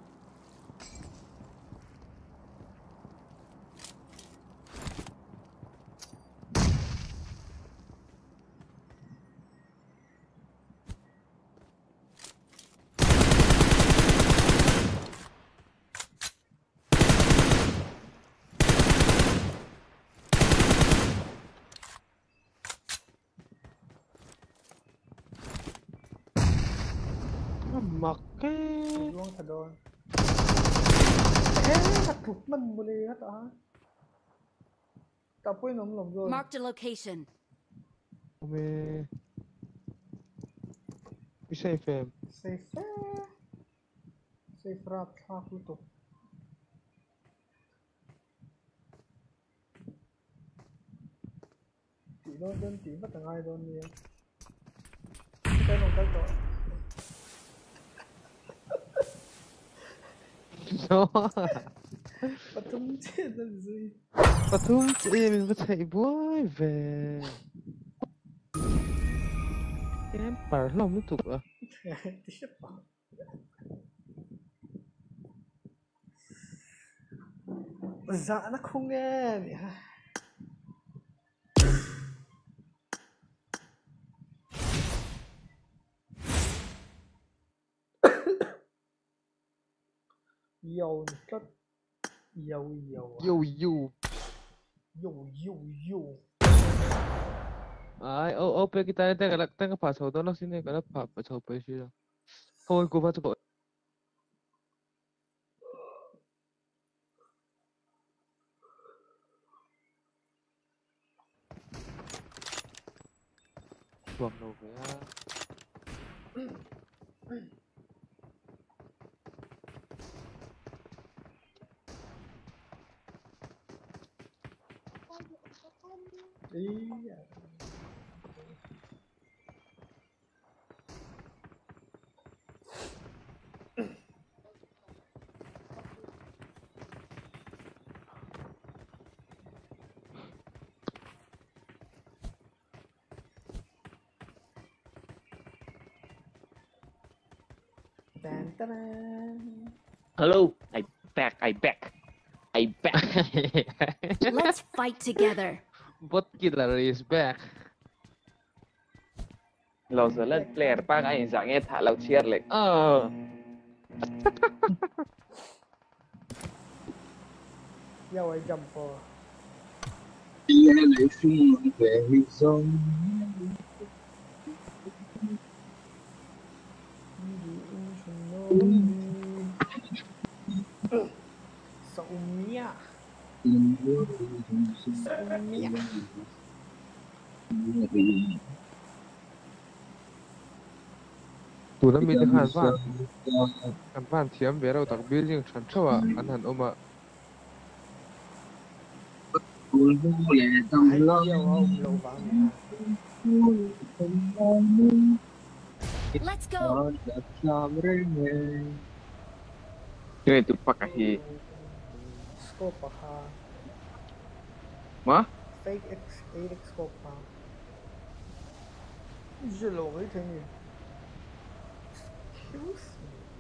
Mặc cái luang thật đòn ê thật thục mình bù lì hết á tập với nóng lòng rồi Marked a location. mẹ cái safe em safe safe rat ha khu tục chỉ đón đơn chỉ bắt thằng ai đón nhiều cái nó cái đó nó bắt thúng chết là gì bắt thúng chị mình bắt chạy bối về em bảo lòng nó tục à tiếp bảo dạ nó không nghe nhỉ dầu rất dầu dầu dù dù dầu dầu dầu ai ô ô pe kita ta cái ta cái phá sầu đó nó xin cái nó phá phá sầu pe xíu thôi cô phát cho buông đầu về ý tan tan Hello, I back, I back, I back. Let's fight together. Bot killer is back เราจะเล่นเพลย์ป้าไอ้จากเงี้ยถ่ายเราเชียร์เลยเออ dầu ấy dầm po nghe lại phim về rồi sậu mía tụi nó mình được hàn vạn hàn vạn thiếm về đâu đặc biệt nhưng sản xuất à ăn hẳn ôm ạ ai dầu ông lâu vàng Let's go. Ini itu pakai scope ha mah? fake x eight x scope ha dữ lộ ấy thế nhỉ Fuse.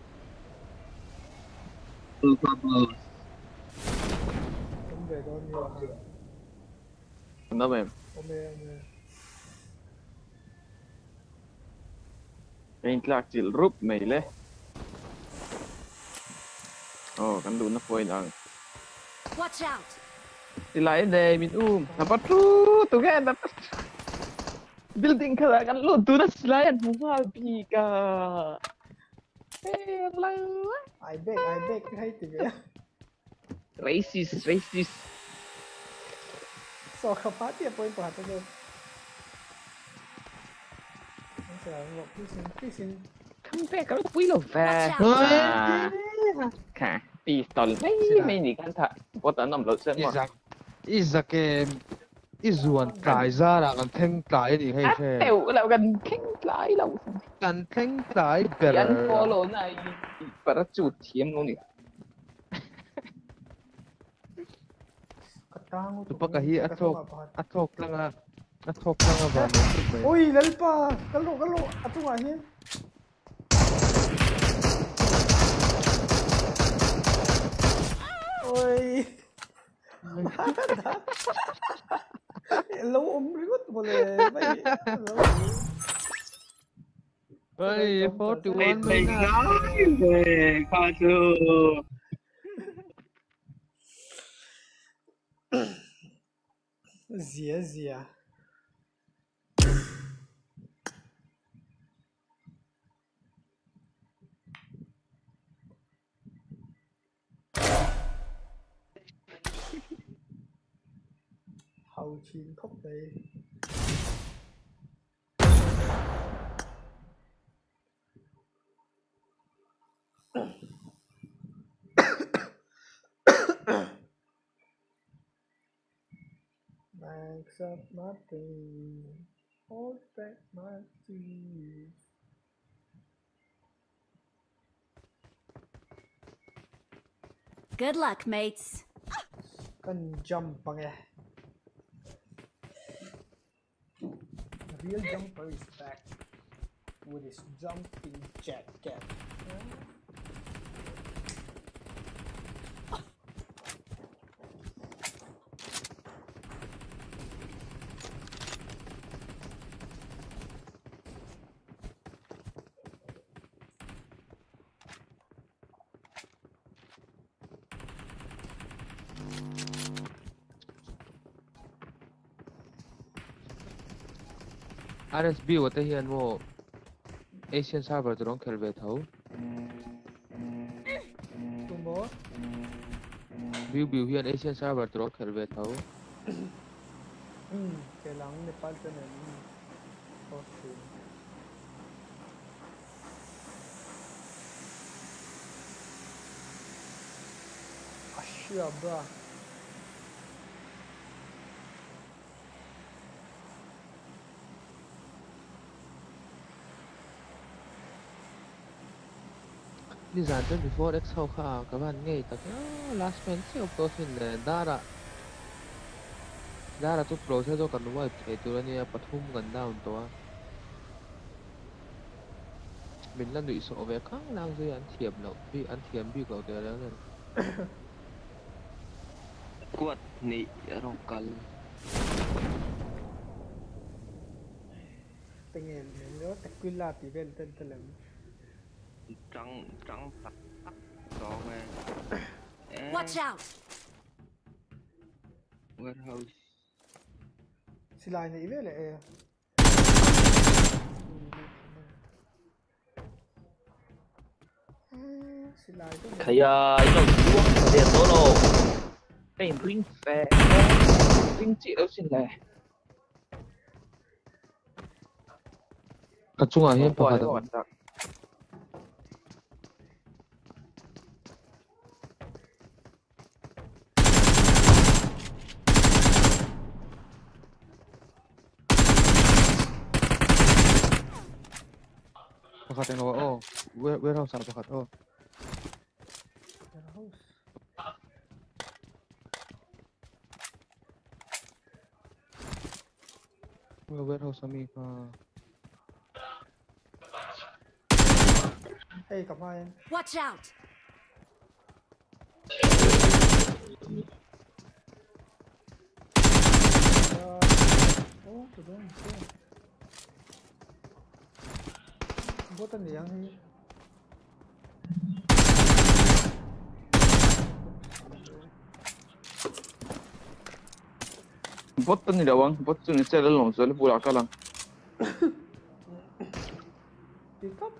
Super Bowl. Không về đâu nhiều hả? Nó mềm. Ôm em ôm Cái lạc chỉ rúp mày lên. Ồ, kan đun nó phơi đang. Watch out! Thì lại đây mình um. Dapat tuh, tuh kan dapat. Building kala kan lu tuh na selayan mua pika. Eh, lang. I beg, I beg hay thì vậy. Racist, racist. So kapati ya poin pahat aja. Ang sarap mo, pisin, pisin. Come back, kalau quý lo về. Watch Cả, đi tòn mấy mấy gì kan thà. Có tao nằm lột xem mà. Isaac Isaac cái Izuan trai ra là còn thanh trai thì hay À, thế. tiểu là gần khinh lại lâu. Cần thanh trai bè. Yan follow này, para chút thiêm luôn nè. Katango to. Pagkahi atok atok lang ah. Atok lang ah ba? Uy, lalpa! Kalo, kalo! Ato nga yan. Uy! Hello, umrigot mo le. Hello. Ơi, forty-one Mày mới nói về con sư. Zia, zia. Hậu chiến khóc đấy. Max up my pain, hold back my tears. Good luck, mates. Cần jump bằng e. The real jumper is back with his jumping jacket. R S B होते ही वो Asian server तो wrong खेल रहे था वो Two more. view view ही Asian server तो wrong खेल रहे था वो Hmm, kailangan Nepal ka na. Okay. Asya ba? đi dàn trên before X sau khá các bạn nghe ta cái last man siêu pro xin là Dara Dara tu pro sẽ cho cần nói cái tu này pathum gần down to mình là nữ số về khác lang dưới ăn thiệp nào bị ăn thiệp bị cầu tiền đó nên Kuat ni rongkal. Tingin nyo, tequila tivel tên tên lang. Trắng trắng tắt tắt đó mà. Watch out! Warehouse. Sila na ivel eh. Sila ito. Kaya ikaw buwang sa dia solo. Ay, bring fair. Bring chị đâu xin lè. cái chung à hiên phải Ủa, là pakat yang oh where warehouse apa pakat oh warehouse kami ka เอ้ยกลับมาเอง Watch out! โอ้ตัวเดิมเชื่อโบตันเหลียงนี่ Bot ni dah bang, bot tu ni saya lalu, saya lalu pula kalang. pick up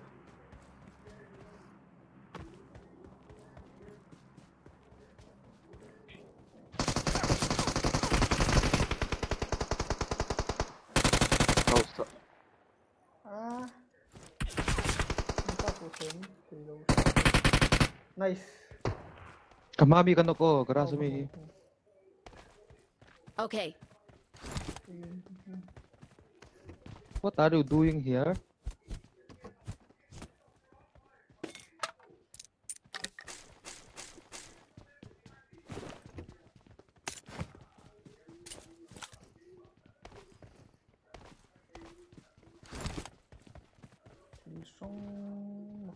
Kau tak. ah empat persen reload nice Kamami kan ako, karasumi. Okay. What are you doing here? Isong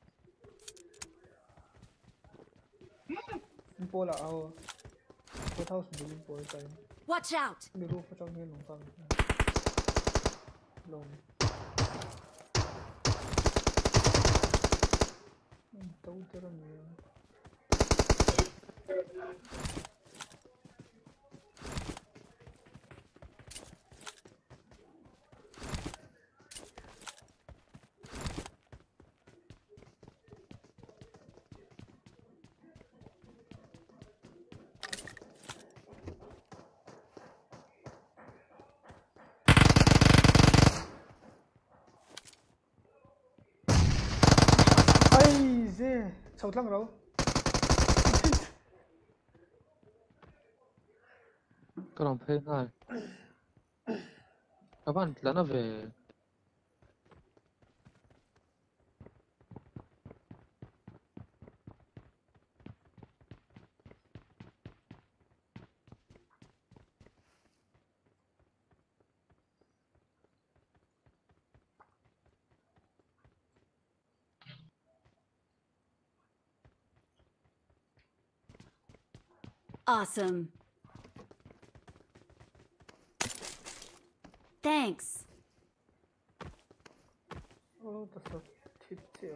Simple là ao Có thao sử dụng của cái Watch out! Đi luôn vào trong nguyên lồng phẳng Lồng Tấu thế là nhiều Sâu lắm rồi Cái lòng phê ngay. Các bạn là nó về. Awesome. Thanks. Ô, ta sợ thịt chịu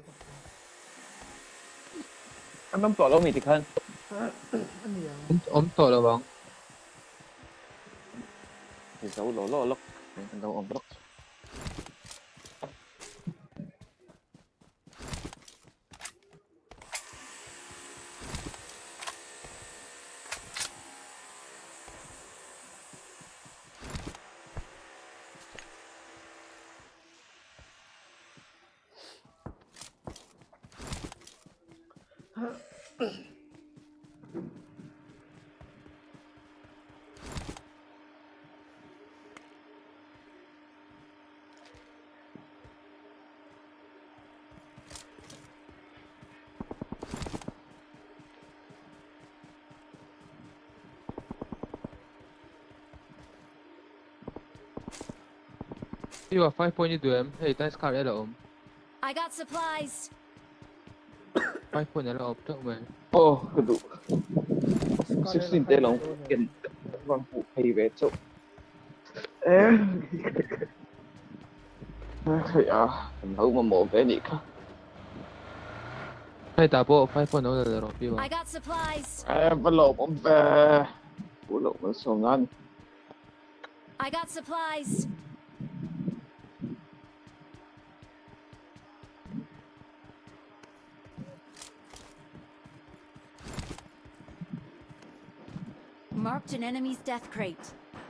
Anh bấm tọa lâu mì thì khăn. Anh nhiều Ốm tội là bóng. Thì xấu lỗ lỗ lốc. Anh đâu ôm lốc. You are five point two em. Hey, nice car là ốm. I got supplies. Five point là ốm trước mày. Oh, kedua. sixteen teh long mungkin bang hay besok. Eh. Ya, tahu mau mau cái gì khác. Hey, tabo five point là là rồi I bang. got supplies. Eh, belum om eh. Belum masongan. I got supplies. Marked an enemy's death crate.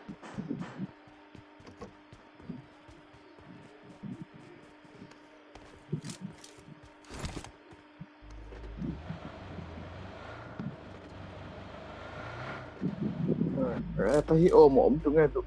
Eh, tahi om om tu nghe tu.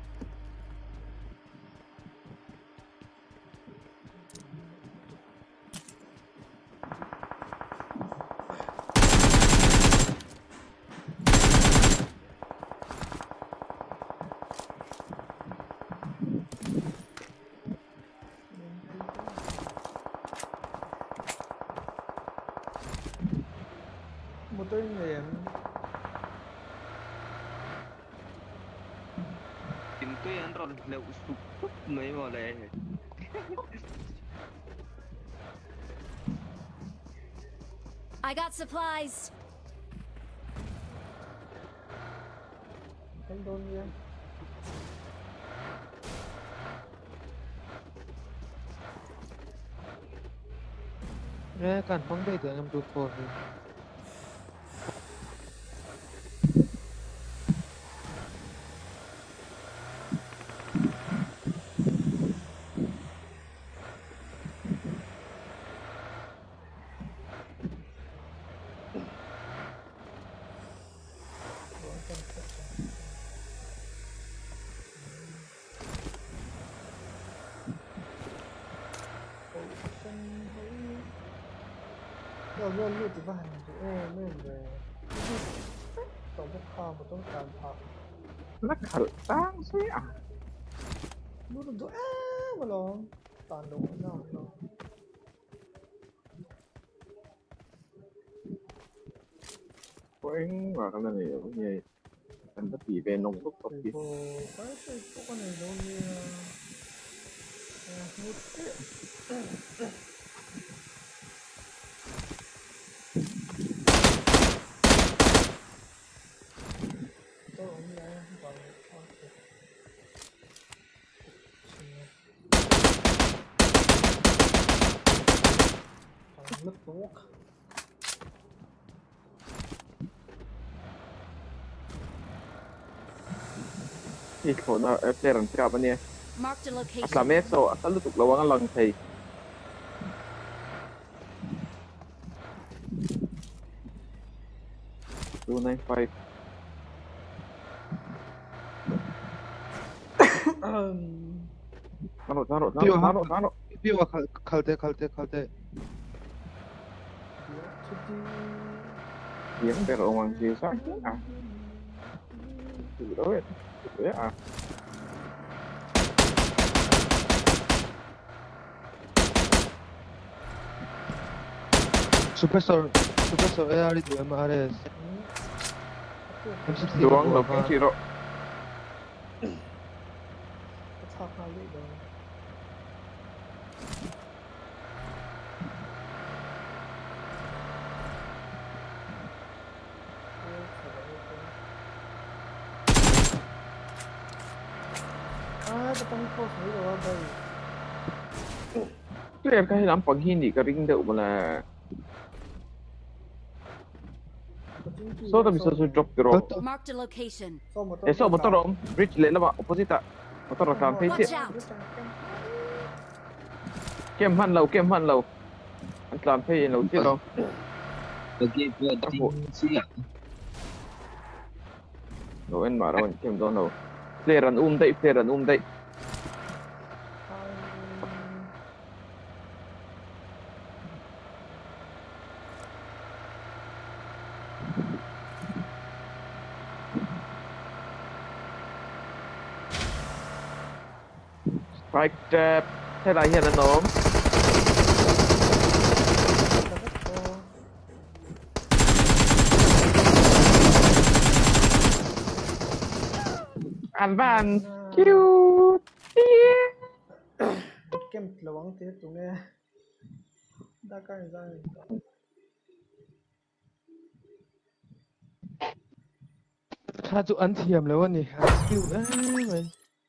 tôi niệm Tìm tôi ăn rồi liệu sụp sụp mấy mà đây. I got supplies. anh đôn nha Ra cản phóng đây tưởng em tụt phồn rồi. เราเลื่อนรูดที่บ้านโอ้ไม่เลยต้องพวกข้าวต้องการผัก Nó khẩn sáng xí à. รูดตัวเอ๊ะมาลองตอนดูนอกลอง Của anh và cái này là cái gì? Anh bất kỳ về nông thúc tộc gì. โอ้ไปใส่พวกคนอื่นโดนเนี่ยมุดเอ๊ะตัวผมเนี่ยบอลโอเคต้องลึกตัว Thì khổ nào ép xe rằng chào bên nè. Marked a location. Asal meso, asal lu tuk lawangan lang thầy. two nine five. Taruh, taruh, taruh, taruh, taruh. Piwa khalte khalte khalte. Tiếng pero mang chia sẻ à. Từ đó vậy. Đấy à. Suppressor suppressor A R itu M R S. M sixty Doang đầu cái chỉ rồi. ชอบมาเลยเดิน Ah, depan pos ni dah baik. Clear kahit ang paghindi ka ring daw mo na. So tabi sa drop drop. Marked a location. Eh so motor om, bridge le na ba opposite. Motor kan Watch face. out. Kem han lâu, kem han lâu. Anh làm face lâu chứ đâu. Bagi buat siap. Rồi anh bảo rồi, kem đó đâu. Clear an um đây, clear an um đây. Strike trap. Thế là hiện là nổ. Advance. Cute. Kem lawang tiết tụi nghe. Đã cái ra. Tha tụ ăn thiểmแล้ววันนี้คิวเอ้ยเว้ย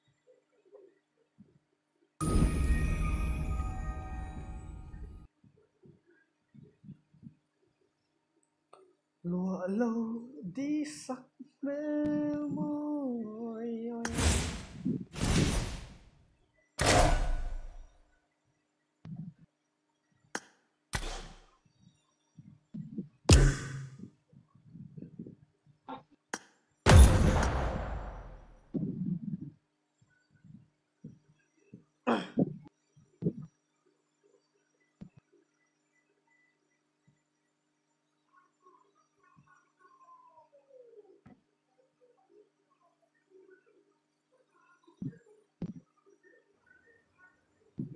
Lùa lâu đi sắc mê môi.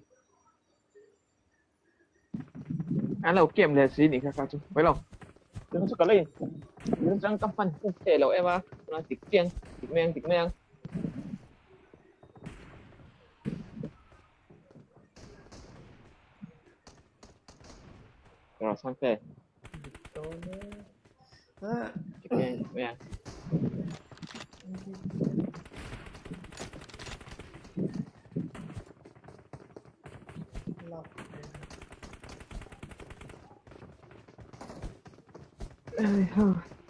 Anh lâu kem là gì nhỉ các chú? Phải không? Đừng có lấy. Đừng răng cắm phần. Để lâu em à. Nó tịch chiên, tịch mèng, tịch mèng. Rồi xong kề. Tịch mèng, tịch mèng. Ây hơ.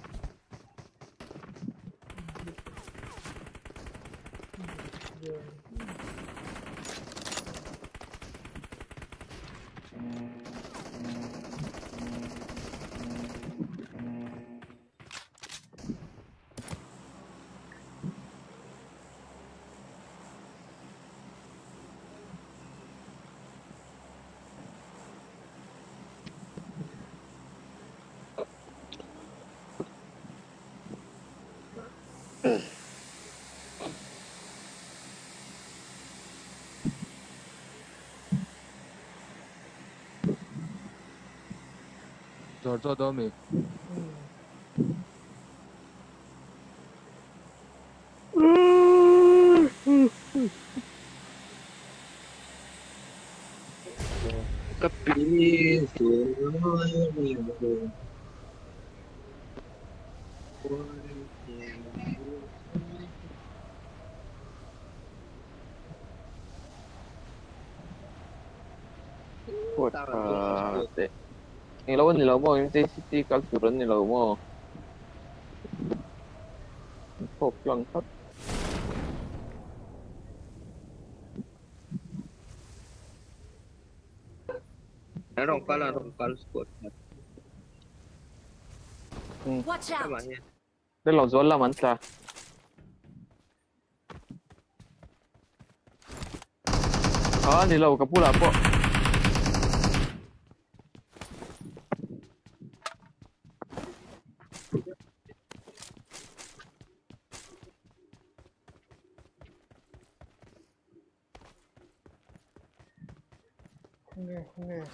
Rồi cho đó mình. Tapi semuanya Buat uh, deh. Nilawan nila mo yung City culture nila mo. Pop lang tat. rongkal lah rongkal squad. Watch out! Đây là dối là mắn ta. Ah, nilaw ka pula po. Không nghe, không nghe.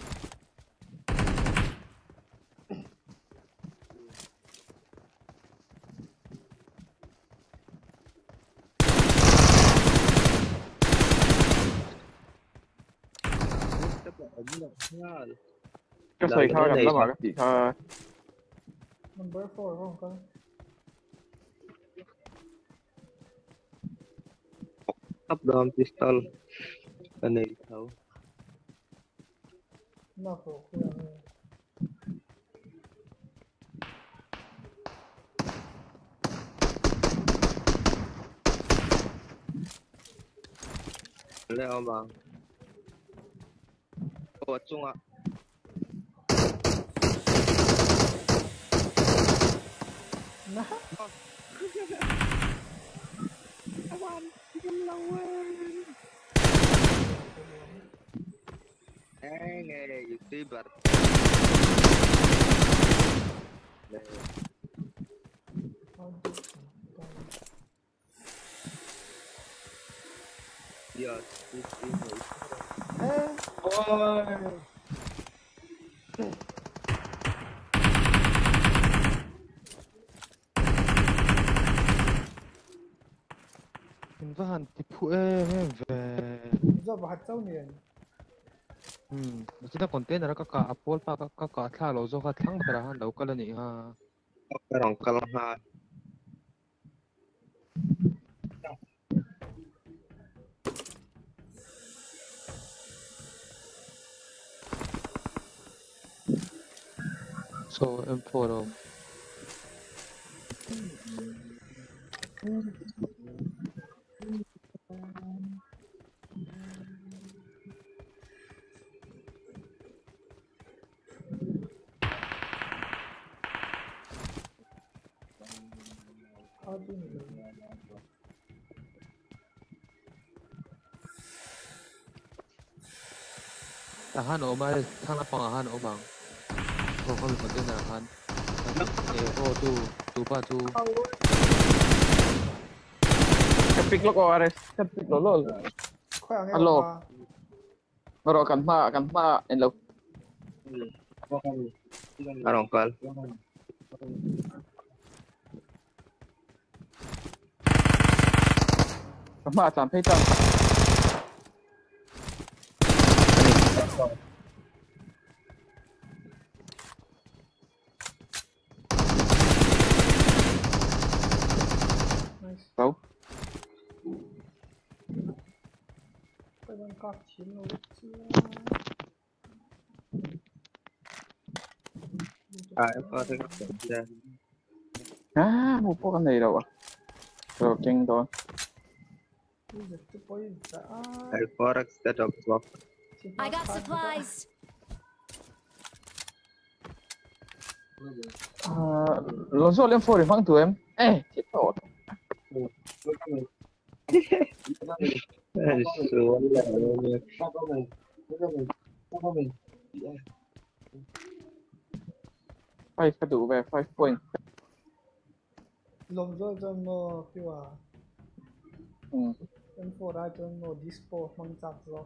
Cái xoay khơi làm đó mà cái gì thôi. Number four không con? Up down pistol. Cái này thấu. Nó khổ khi là nghe. Leo bang. Oh, chung ah. Nah. Awan, bikin lawan. Eh, nghe YouTuber. Yes, this is Ê, Ôi. Mình có hẳn thì phụ em em về. do vào hạt châu niên. 음, 진짜 컨테이너를 깎아 앞볼 빠 깎아 차 로조가 탕배라 한다 웃걸러니 하. rongkal ha. So em forum. 아한 오마에 상납방 아한 오망. 어 거기 컨테이너 아한. 예, 오두 두바 두. Kapik lo ko ares. Kapik lo lol. Khoe nghe Alo. mà. Baro kan ma kan ma en lo. Rongkal. Ma sampai tam. Nice. Tahu? Kailan kaksin ulit sila. Kaya pa rin ako dyan. Ah, upo ka na ilaw ah. So, king doon. Ito po yun saan. I'll forex that up swap. I got supplies. Ah, Lonzo yang four emang tu em. Eh, cito. So, Five ka do be, five point. ลงด้วยจนโมพี่ว่า Hmm. เป็นโฟได้จนโมดิสโพมังจับหรอก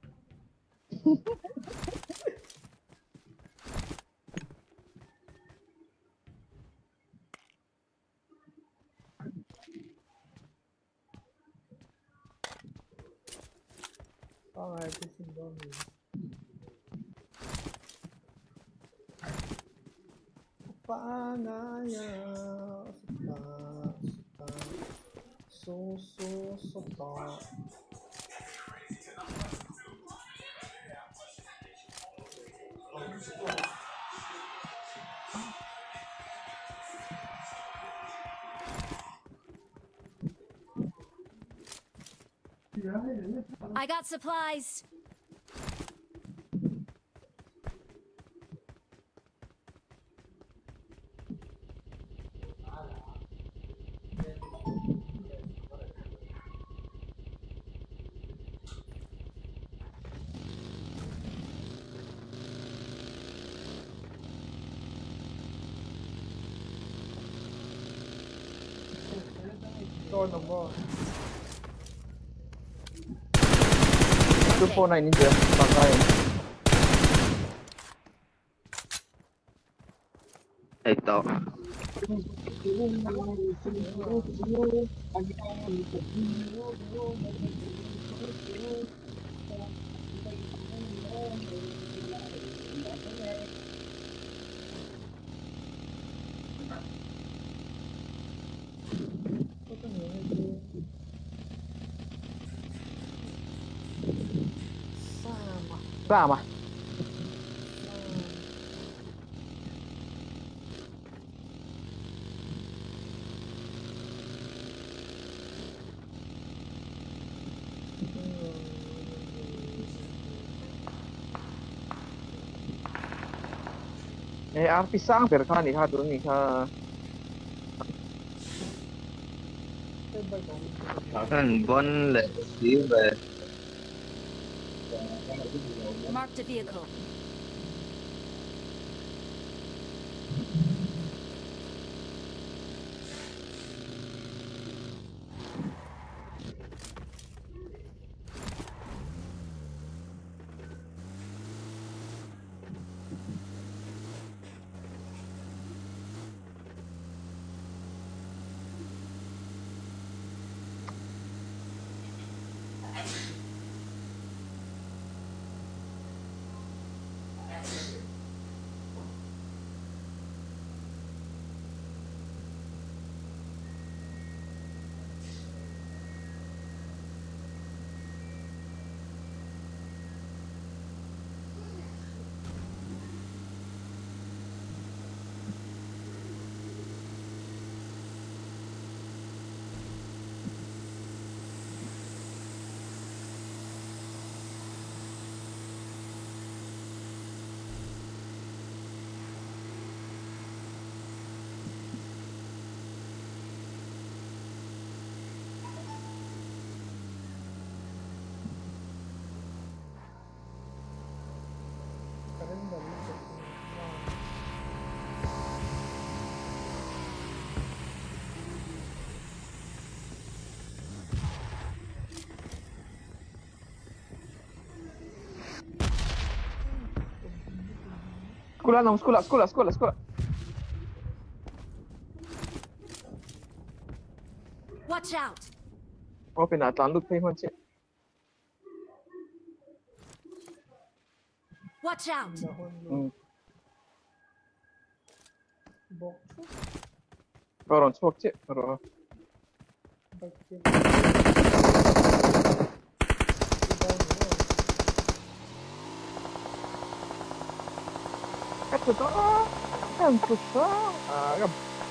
อะไรที่สิ่งด้านนี้ปานายาสตาสตาโซโซสตา I got supplies. Tôi đồng bộ. Itu phone này ninja pakai. ito. Sama. Eh, ang pisang berkan ni ha doon ni ha. Kan bon le xíu về. Marked a vehicle. Sekolah nom, sekolah, sekolah, sekolah, sekolah. Watch out! เพราะเป็นอาจารย์ลูกเพลงมันเจ็บ Watch out! เดี๋ยวคนอืมบอกชุบก็รอนโชคเจ็บรอไปเก็บที่บ้านเนี่ยก็จะต้องแอมสุดซ่าอ่ากับ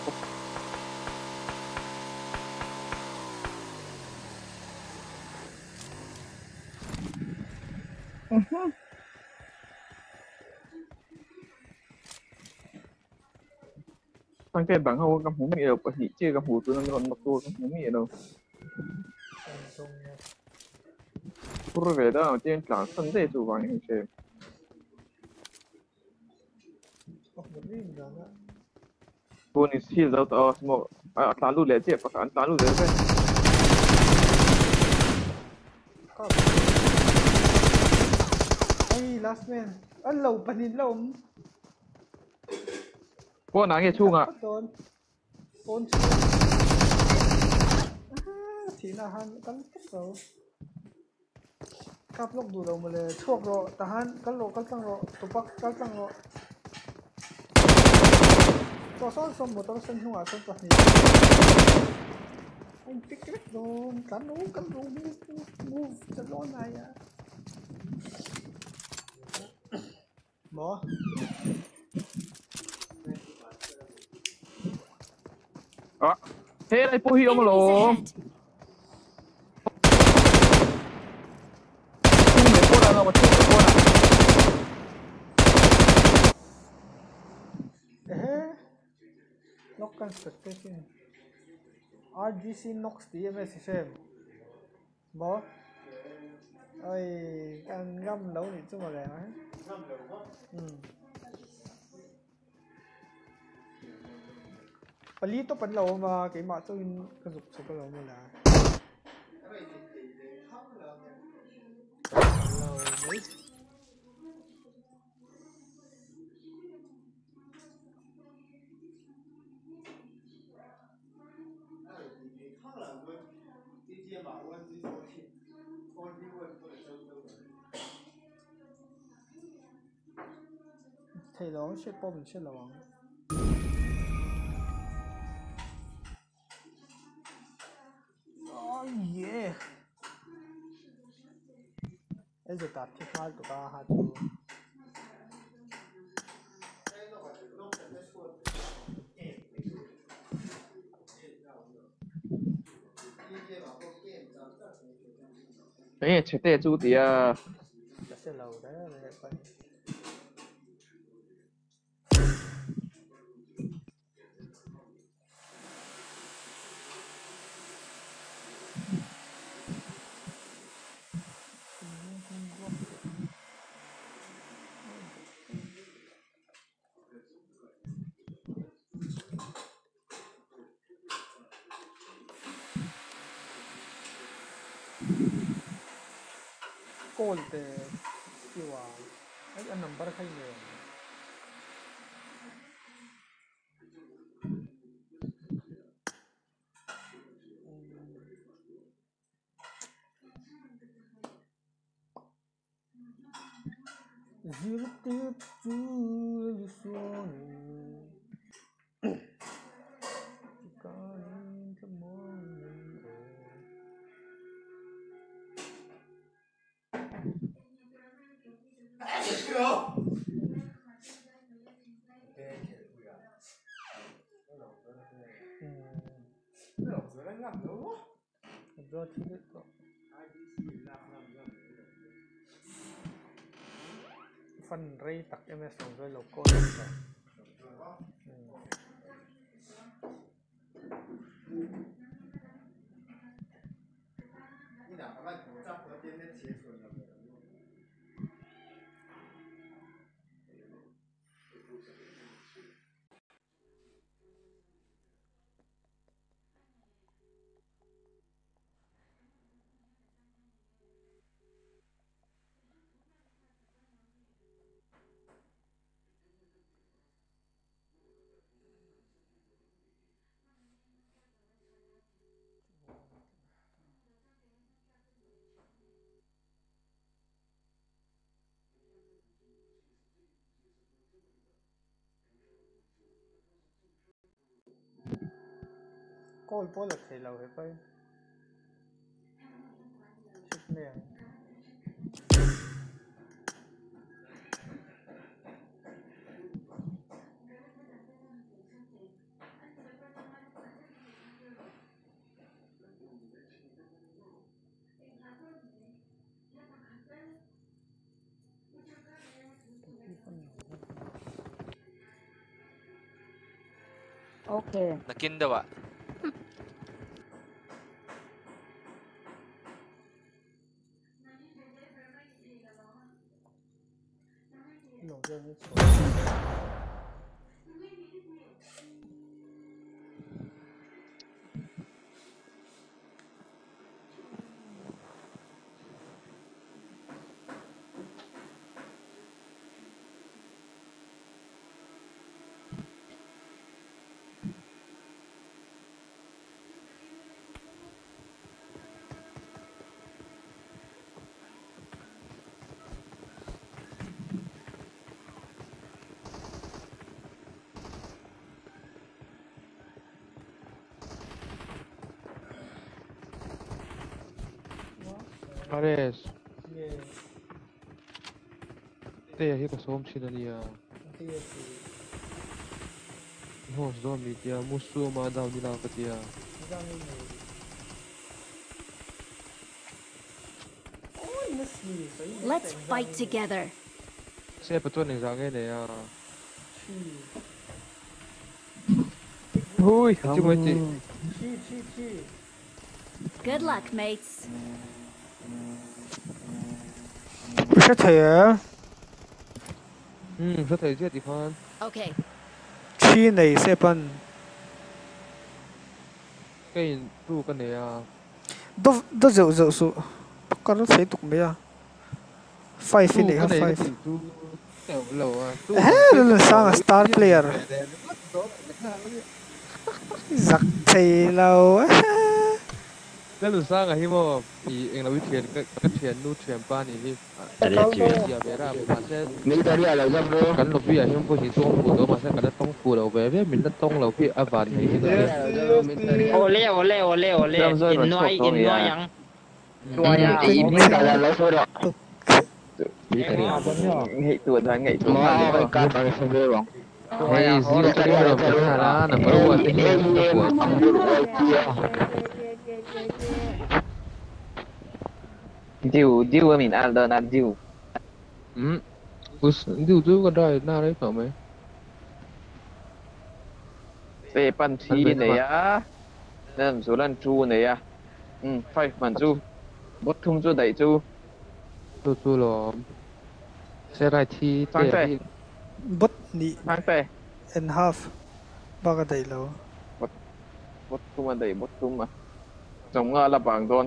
ตั้งแต่บางเขากับหูมีเอวปะหิเจอกับหูตัวนั้นรอนมาตัวกับหูมีเอวตรงๆเนี่ยพูดเรื่องได้เจนกลางสันเดย์จูวางอย่างเช่นออกมาวิ่งกันนะตัวนี้ที่เราต่อสมองอ่าตาลูเล่เจ็บปะกันตาลูเล่เป็นก็ไอ้ last man อันเราปนินเราพวกนางเงี้ยชุ่งอ่ะโดนโอนชื่อทีน่าหันกันเสากับลกดูเรามาเลยช่วงรอทหารกันโลกันตั้งรอตุปักกันตั้งรอตัวซ้อนสมบูรณ์ตัวเส้นหัวเส้นตัวนี้ผมติ๊กติ๊กโดนกันรู้กันรู้มูฟมูฟจะร้อนไหนอ่ะหมออ่ะเฮ้ยไอ้ปูฮิโอมาโล Enemies ชุ่ง ahead! เด็กพวกนั้นเรามาชุ่งเด็กพวกนั้นเอ๊ะนกกันสเตชัน อาร์ จี ซี Nox ดี เอ็ม เอส เซมบอไอ้การง่ำđấuนี่จุ่มอะไรไหมอืมปลีตัวเป็นเรามากี่มาจุ่มกระสุกสุกเราไม่ละเราไม่เทเราเช็ดป้อมเช็ดระวังโอ้ยเย่ไอ้จะตัดที่ขาตัวก็หาตัวเฮ้ยเชตเต้จูเดียจะเช็ดเราได้อะไรไปโกลเตที่ว่าไอ้อันนัมเบอร์ใครเนี่ย Zirtip tu suoni Kain temonin Berarti itu Fan Ray tak em es xong rồi logo rồi. Đi nào các bạn có chắc có tiên đến chế chuẩn là call po là thầy lâu hết vậy chết mẹ Okay. Nakin daw ah. no yo no Ares, yeah te hi ka som china nia. thì Hos do mi tia musu ma daw ni la ka tia. ra như này ôi nó xì sấy Let's fight together. Se pa to ning zang ne ya. Hui, Chu mai ti. chi chi chi Good luck, mates. sẽ thầy à Hmm, sa thai je ti phan. Okay. chi này sẽ bận Kai tu ka ne ya. đó đó dậu dậu su con nó thấy tục mấy à five Tu phin này ka ha ne five ti tu. Tao lo a. Tu. eh là sang là star player giặc thầy lâu แล้วรู้สึกไงที่ว่าอีเองเราวิเทียนก็ก็เทียนนู่นเทียนป้านี่ที่ Ada เทียน cuy. ยาเบรามาเส้น Military ala jam bro. กันเราพี่อย่างที่พวกที่ต้องปูตัวมาเส้นกันแล้วต้องปูเราแบบนี้มันต้องเราพี่อาวันนี่ที่เรา Military. Ole, ole, ole, ole. Innoy, innoy yang. Innoy yang. Ini kalau lo sudah. Military. Nghị tuột ra nghị tuột. Mau ikat pakai sendiri bang. Hey, zero tadi belum pernah lah, nak baru buat ini yang kita buat. Diu, diu mình ăn đơn ăn diu. Hmm, us, itu tu kan dah nak ada apa mai? Về pan thi này á. Nên số lần chu này á. Ừ, phải mình chu. Bớt thung chu đẩy chu. Tu tu lo. Saya rai thi. Phang tệ. bớt nị Phang tệ. and half ba cái đầy lâu Bớt thung mà đẩy bớt thung mà. Giống là bảng đôn.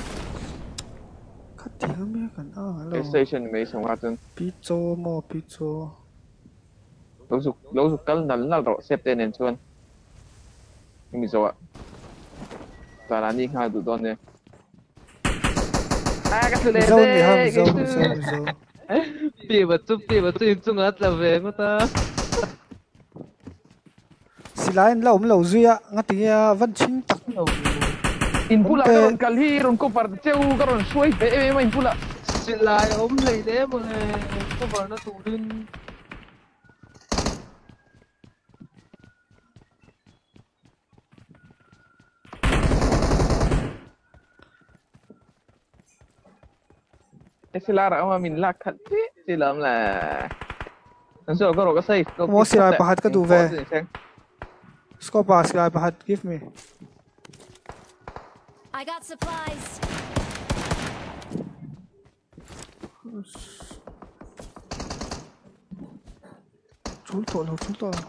cắt tiếng mấy cái à Cái lâu station mấy sống hoạt chân. pizza mò pizza Lâu dục, lâu dục cân nắn là rõ xếp tên nền chuan. Nhưng mình rồi ạ. Và là nhìn hai tụi con này. À, cái thứ này dâu thì ham đấy. dâu dâu dâu Pi betul, pi betul itu ngat lah về mà ta. xí lại lâu lâu duy á ngắt tiếng à vẫn chính tắc In pula Oke. karon kali ron ko par ceu karon suai be be main pula. Silai om lei deh boleh. Kau baru nak turun. Cái sila ra mà mình lạc khát thế thì làm là nó rồi có rồi có xây. Mo sila pahat ka duve. Scope ah sila pahat give me I got supplies. chul to lo chul to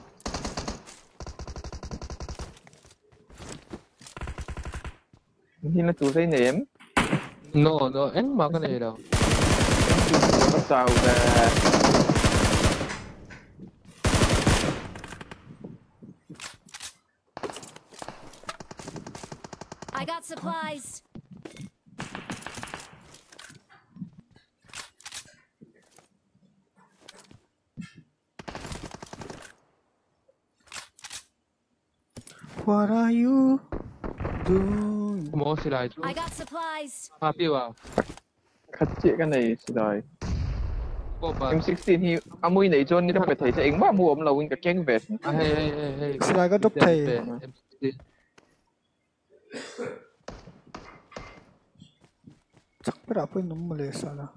Thì nó chủ xây nếm. No, no, em mau cái này đâu. Nó sao là I got supplies. what are you du mo si lai chu I got supplies. ha pi wa khát chế cái này thì rồi po ba em sixteen hi amui này chôn như thế phải thấy cho anh mà mua ông lâu anh cái keng vest hey hey hey hey Sila ka drop thầy chắc biết là phải nắm mày sao là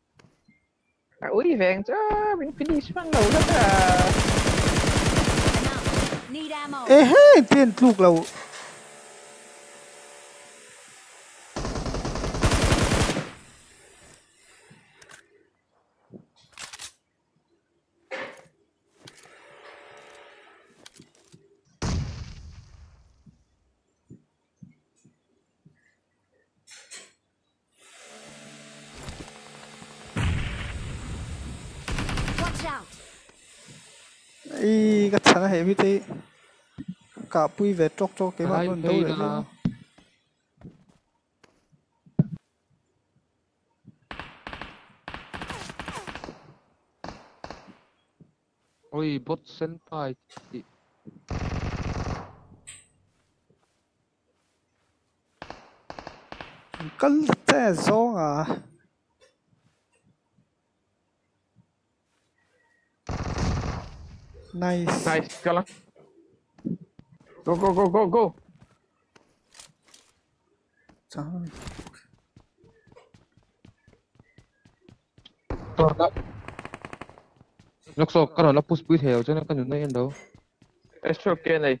ui vàng cho mình finish bằng lâu đó à Need ammo. ê hey tiền lục lâu Watch out. ý cái thằng này bị thế cả bụi về tróc tróc cái mà mình đâu được nữa ôi bot senpai cắn té gió à nice nice cho lắm go go go go go chẳng lúc sau cái đó nó push push theo cho nên cái nhún này đâu extra kia này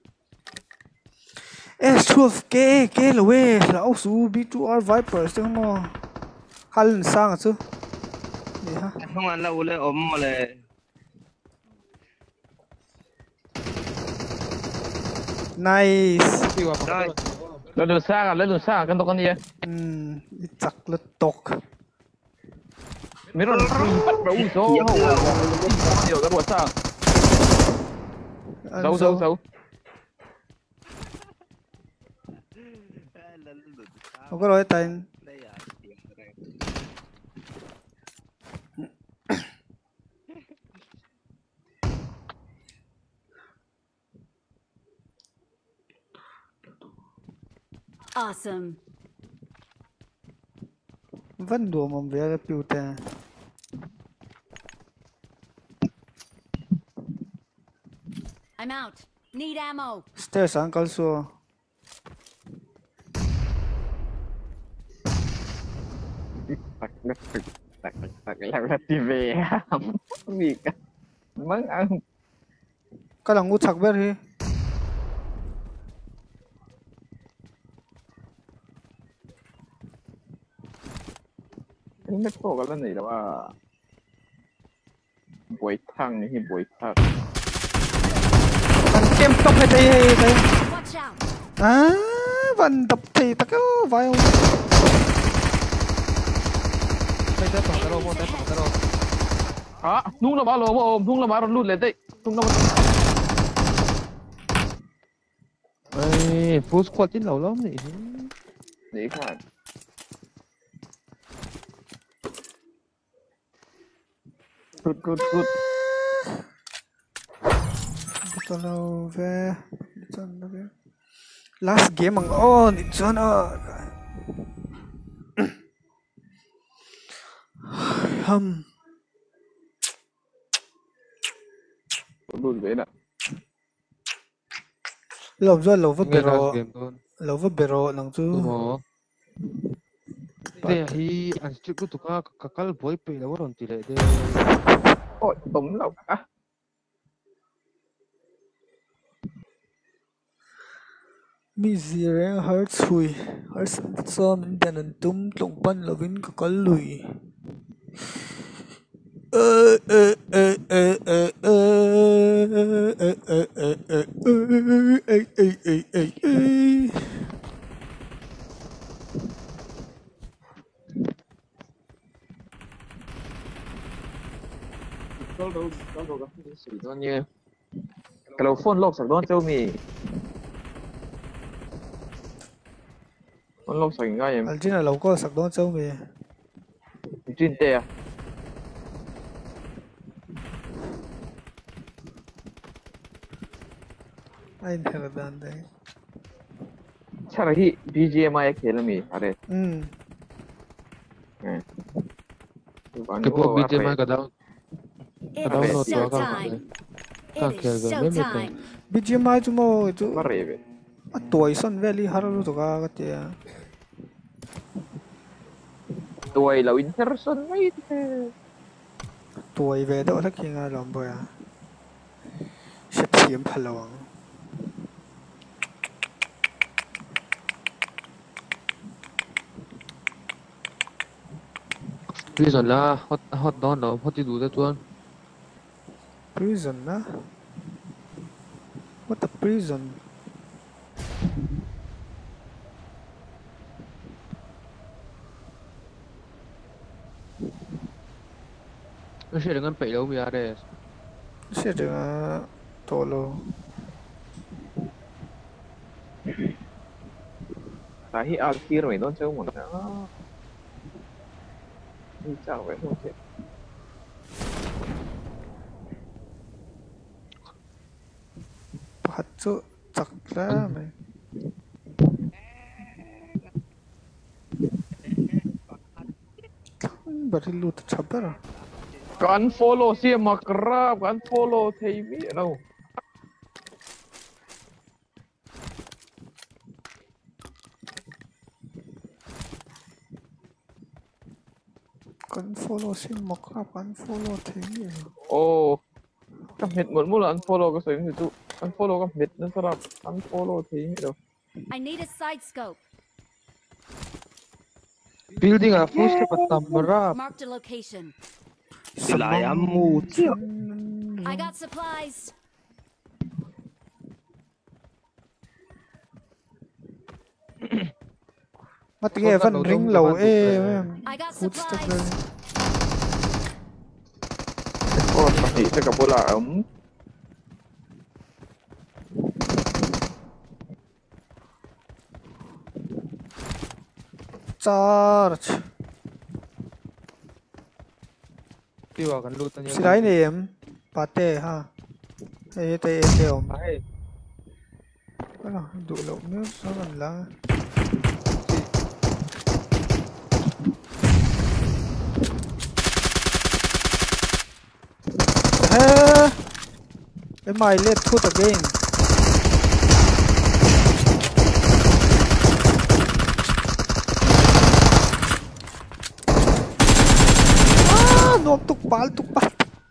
S twelve K K là we là ốc sú B two R Viper chứ không hal sang à chứ gì ha không ăn lâu lên ốm mà là nice rồi lên đường xa lên đường xa cái tóc con gì ừm chắc là tóc mấy con bắt vào u số nhiều cái bộ xa giấu giấu giấu không có nói tên Awesome. vẫn đùa mà về cái biểu ta I'm out. Need ammo. stairs sang câu số tặc tặc tặc tặc tặc làm ra tivi gì cả mất ăn cái là ngu chắc biết đi ไม่โตกันแล้วนี่แต่ว่าบวยทั้งนี่บวยทั้ง bạn kem tóc hay đây hay đây Watch out. à bạn tập thì tắc cái vai không đây đâyฝั่งตะโลมđâyฝั่งตะโลอ่ะนุ่งละบาโลมาโอมนุ่งละบารุ่นรุ่นเลยเต้นุ่งละบา ê full squad chín lầu lắm này นี่ค่ะ good good good kalau về chọn nó về last game bằng on chọn ở hầm รุ่นเลยนะ lâu rồi lâu với nghe ra bero game luôn lâu với bero nang chu đúng không đây hi anh chụp cái tụi cái cái cái boy pe là vẫn tỷ lệ đây โอ้ยผมหลบอ่ะ mi zero hertz hui hertz so min dan an tum tlong pan lovin ka kal lui ơ ơ ơ ơ ơ ơ ơ ơ ơ ơ ê ê ê ê ê đâu đâu đâu đâu đâu xử nó như cái đầu phone lộc sạc đón châu mì phone lộc sạc ngay em Algina lâu có sạc đón châu mì chuyên tè anh theo đàn đấy Charahi B G M I kelami are. Hmm. Eh. Kepo B G M I ka down. It Download is to ako. showtime. Kang It kill is ga me me to. showtime. B G M I tu mo tu. Marebe. A toy Sun Valley haralu to ka katia. Tuway la Winterson may Toy ve do la kinga lombo ya. Shit team palawang. Prison la hot hot down lo hot ti du da chuan. Prison na. What the prison? Nó sẽ dengan pei lo mi are. Siya dengan tolo. Tahi Alkir mai don chau mon na. Ni chao vậy thôi chứ. Pahat tu tak lah mai. Bari lu tu cabar. Kan follow si makrab, kan follow thei mi đâu. Kan follow si makrab, kan follow thei mi. Oh. Kam het một mula unfollow ko sa inyo tu. Unfollow kam het na sarap. Unfollow thei mi đâu. I need a side scope. Building a full step patam marap. Marked a location. Selayamu. I got supplies. Mati Evan ring low eh. I got Footstep supplies. Oh, pasti sa kapula um. Charge. Piwa kan lutan niya. Sirai ni em. Pate ha. Eh te em te om. Ay. Ano, dulo mo sa lang. Eh. Am I let put again? Ah, no tukpal tukpal.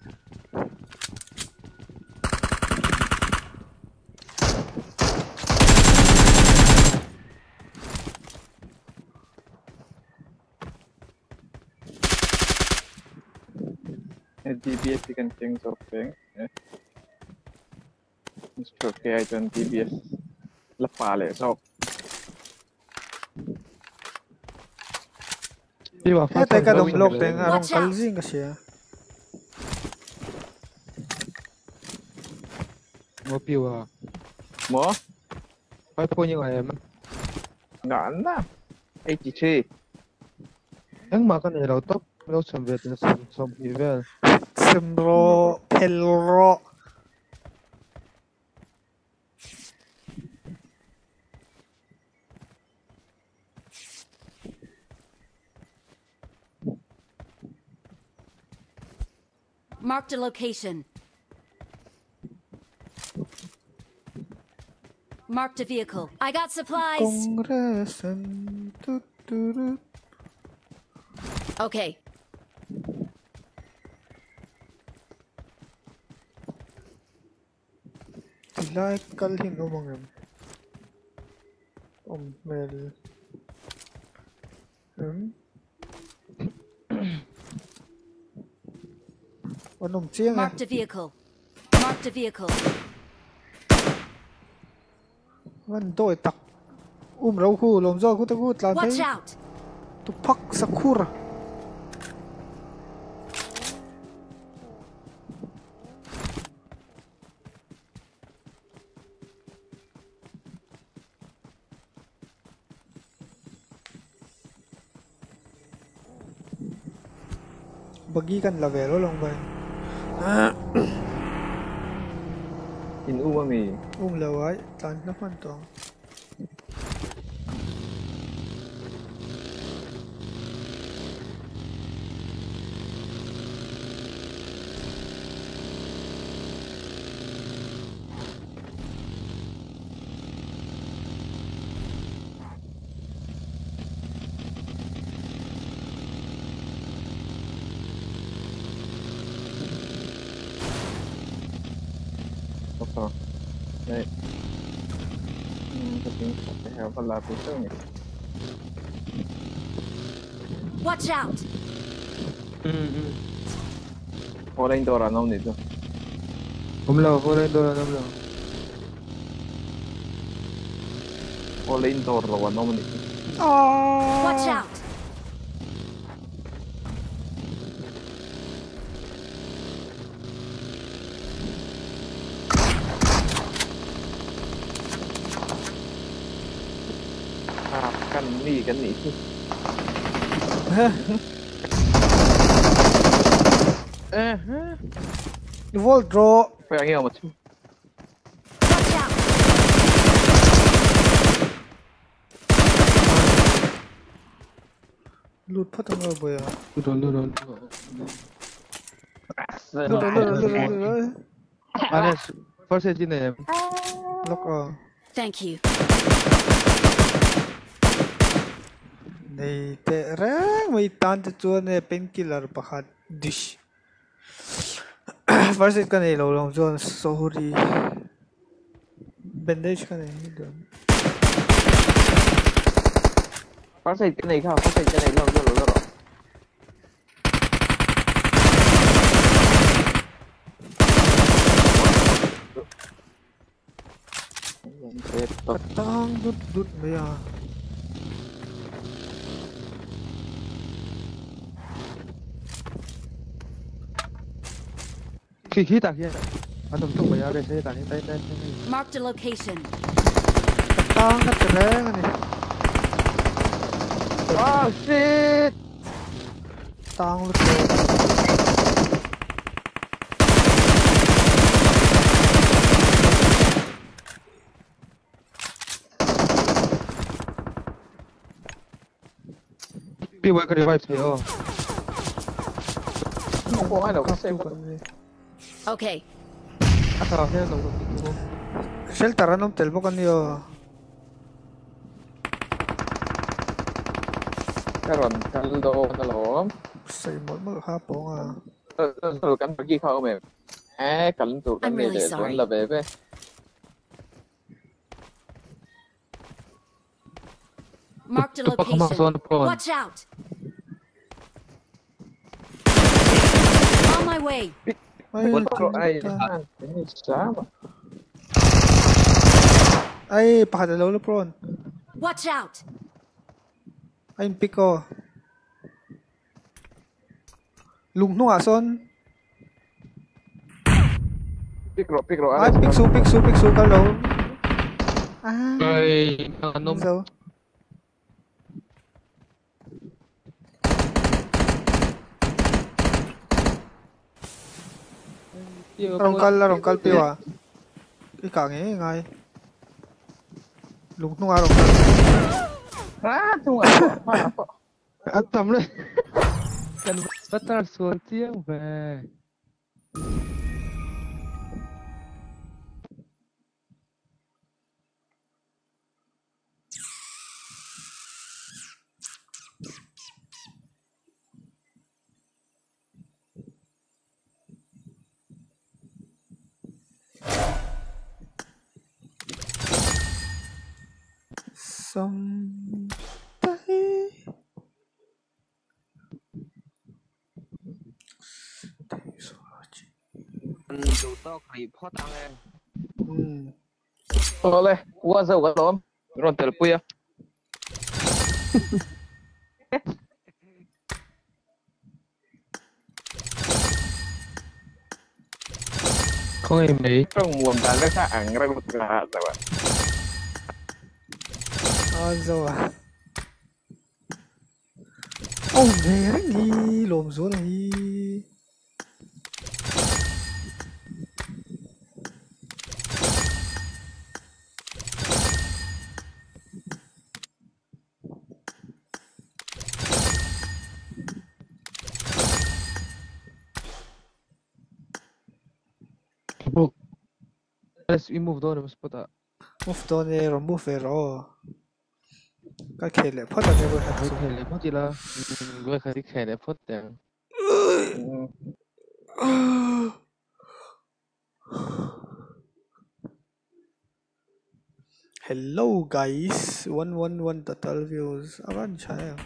D B S kan king sorpeng. Mister K I dan D B S lepas le sok. Piwa Eh, teka dong blok teng arong Watch out. kalzing kasi ah. Mo piwa. Mo? Ay po niyo ay man. Nggak na. eighty-three. Yang makan ni raw top. Raw sambet na sa sa level. Semro pelro. Marked a location. Marked a vehicle. I got supplies. Kongresan tuturu. Okay. Tilay kalhing umangam. Om mel. Hmm. Anong chiang ah? Marked a vehicle. Marked a vehicle. Wan doi tak. Um rau khu lom zo khu ta khu tla Watch thấy. out. Tu pak sakura. Bagi kan level long bay. In umami. Um lawai tan na man to. Oke. Đây. Cái tiếng sẽ theo phần là phía trước này. Watch out! Ừ, ừ. Hồi đây tôi là nông đi thôi. Không lâu, hồi đây tôi là năm lâu. Hồi đây tôi là nông đi. Watch out! À, căn nỉ, căn nỉ chứ. Ê, hả? Volt draw. Phải anh hiểu một chút. Watch out! Loot phát tăng rồi bữa. Lưu rồi, lưu rồi. Loot rồi, loot rồi, loot rồi. Anh first aid này em. Lock ở. Thank you. Này tệ ráng may tan cho chuan này painkiller pakhat dish. First aid ka này lâu lòng chuan sorry. Bandage ka này được. Phát xịt cái này không? Phát xịt cái này lâu lâu lâu rồi. Tang đút đút bây giờ. Khi khí tạc kia. Anh không tung bây giờ để xe tạc tay tay. Marked a location. Tang cái tệ ráng này. Oh shit! Tang lúc rồi. Bị quay cái revive thế oh. Không có ai đâu có xem. Okay. À sao thế đâu có. Shelter anong telmo kanyo. Karon kaldo kalom. Say mo mo hapon ah. Tôi cắn cái gì không em? À, cắn tụi I'm cái này really để sorry. tuấn là về về. Marked a location. Watch out! On my way. Ay, Quân pro ai cái này sao mà? ay pakadalaw na prawn. Watch out! Ay piko. Lung nung ason. Pikro pikro Ay piksu piksu piksu kalaw. Ah. Ay, ano So. Rongkal la rongkal piwa. Ika nge ngay. Lung nung rongkal. Ah, tung apa? Apa? Anh tầm lên. Cần bắt ta xuống tiếng về. Someday. Đủ to khỉ phó tăng em. Hmm. Oleh, gua jauh kan om. Rontel puya. Không em Mỹ. Trong nguồn tàn cái khác ảnh ra một là rồi bạn. Ah, zo ah. Oh, này đi lồm xuống này. Let's we move on, mas pata. Move down này rồi move về rồi. Cái khe lệ phát là vừa hạt Hơi xuống. khẽ lẽ phát đi là. Gue khẽ khẽ lẽ phát tiếng. Hello guys, one one one total views. Akan siya.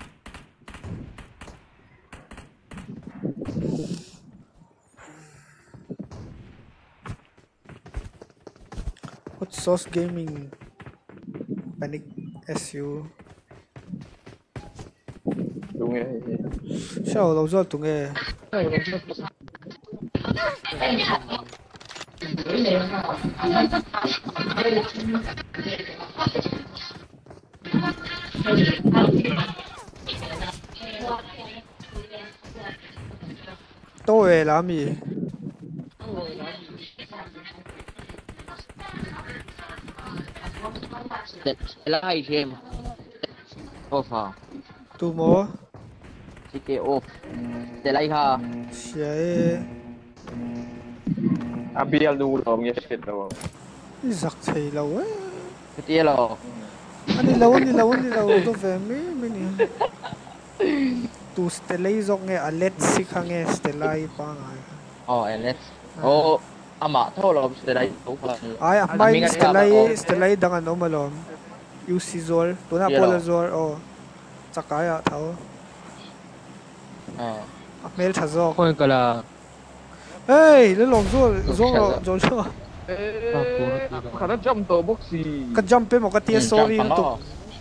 What Sauce Gaming? Panic S U. Đúng nghe. Sao lâu rồi tụi nghe? Tôi làm gì? Live game. Off hả? Tu mo? Chị kêu off. Để lại hả? Siya. Abiel nu lo nghe shit lo. Giặc thầy lâu ấy. Cái tia lo. Anh đi lâu, anh đi lâu, anh đi lâu. Tôi về mấy mấy nè. Tu Stellai dọc nghe Alet xích hàng nghe Stellai pa ngay. Oh, Alet. Oh, ama thôi lo Stellai tu pa. Ay, akmay Stellai Stellai dengan ano malom. U C Zor, tu na Polar Zor oh. Sakaya tao. À. Akmel chazok. Khôi cả là. Hey, le long Zor, Zor, Zor Zor. Khả năng jump to boxy. Cái jump pe một cái tia sorry nó tụ.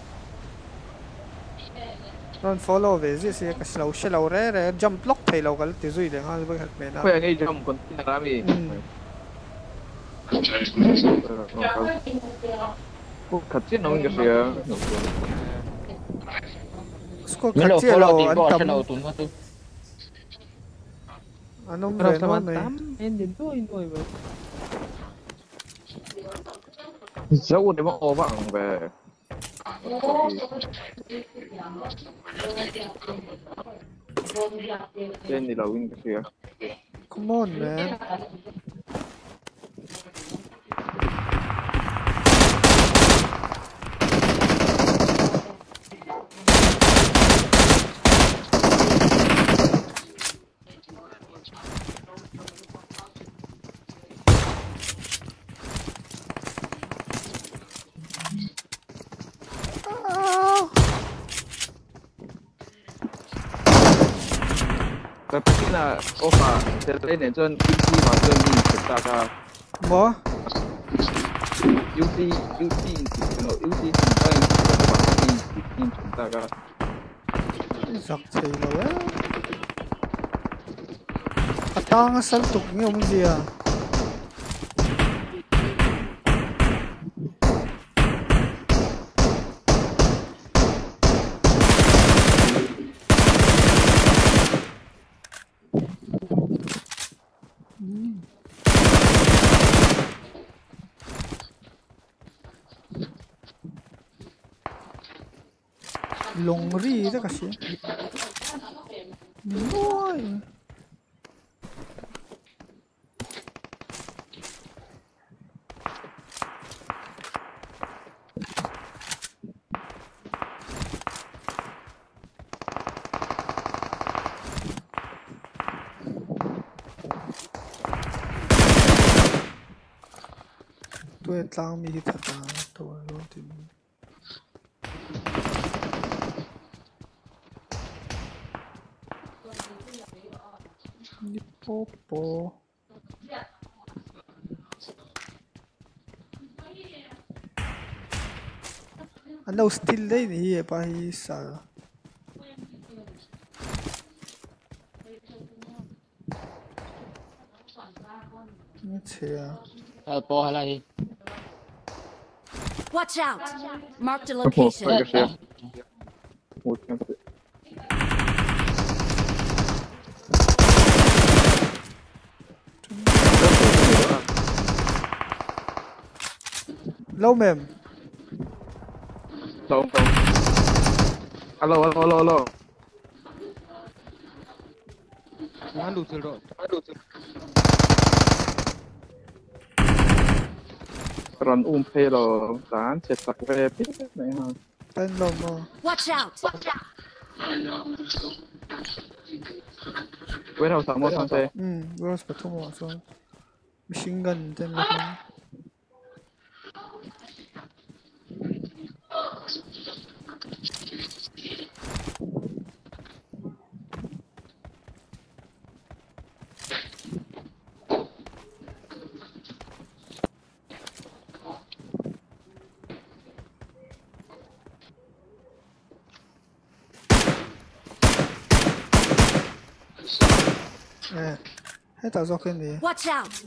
Non follow về gì sẽ cái slow slow re re jump block thầy lâu cái tiêu duy để hai bên hạt mẹ nào. Khôi ngay jump còn ra mi. Cô khát chết nó cái gì à? Cô khát chết lâu anh tầm. Anh ông về nó này. Em đến tôi rồi vậy. Dẫu để mà ô vàng về. Tên thì là win cái gì à? Come on man. Cái cái là offer sẽ lên đến trên u xê và trên in chúng ta cả. Mo? u xê u xê cái nó u xê chúng ta và in in chúng ta cả. Giặc thầy lâu ấy. At tanga sal tuk nghe ông gì à? Longri itu kasih. Boy. Tu é tlang mi hit ta tu lo tin. Ni popo. Ano still day ni pa hi sa. Ni chia. Alpo halai. Watch out! Marked a location. Lâu mềm. Lâu lâu. Alo alo alo alo. Nó đủ rồi. Nó đủ rồi. Run um phê rồi, tán chết sặc về biết này ha. Tên lồn mà. Watch out! Quét đầu sẵn một thằng xe. Ừ, Rose bắt thông một rồi. Machine gun tên lồn. nè hết tạo ra cái gì Watch out!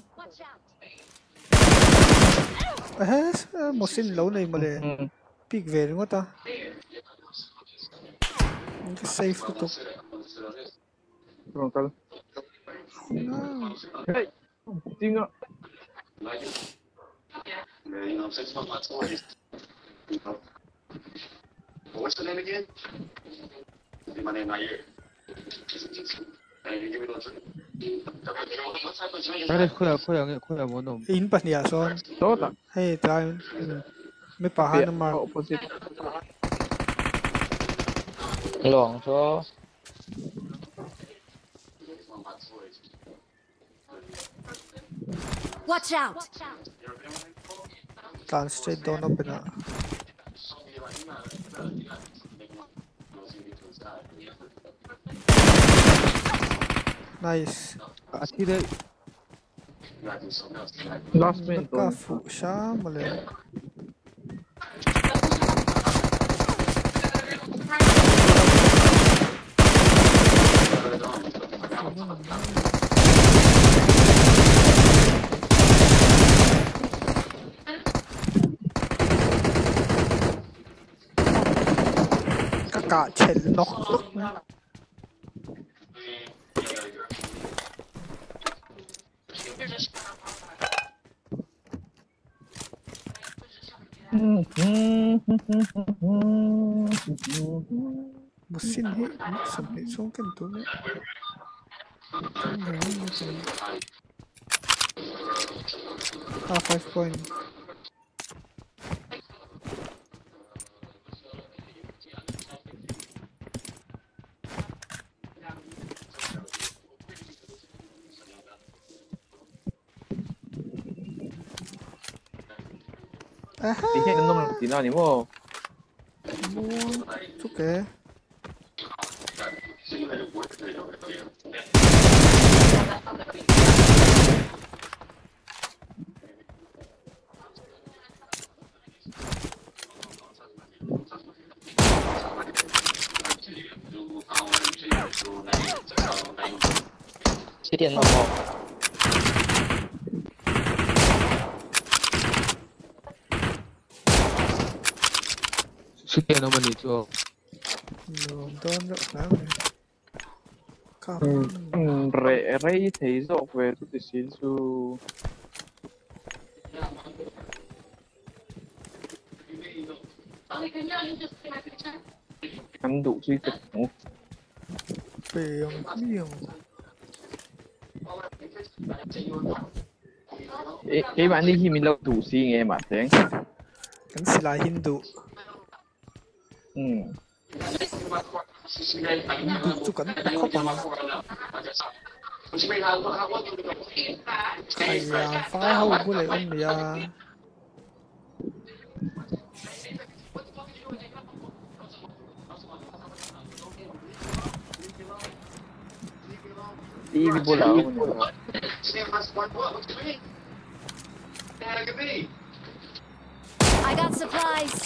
à, hết một xin lỗ này mà để pick về đúng không ta cái safe tiếp tục Không cần. Hey, chính ạ. What's the name again? My name right here. Ares kuya kuya kuya mo nom. in pa niya son Tốt ạ. hey try mấy bà hai năm mà Opposite. Luồng số Watch out! tàn straight down up na nice At here Last minute. ka phụ siya mà lên các cả chèn nó một xin hết sầm hết xuống cái túi nữa half five point Tí hết nó nông tí nào nhỉ mô. mua chút kệ cái tiền một một sức kia nó mà đi cho nhiều đơn rất lắm cao Re re thấy rõ về tụi xin su. Ăn đủ suy cực. về nhiều Cái bạn đi khi mình lâu đủ suy nghe mà tiếng. cái gì là Hindu Ừ. chút cẩn khóc mà thầy à, phá hậu của lại ông này à Đi đi bộ lão. I got supplies!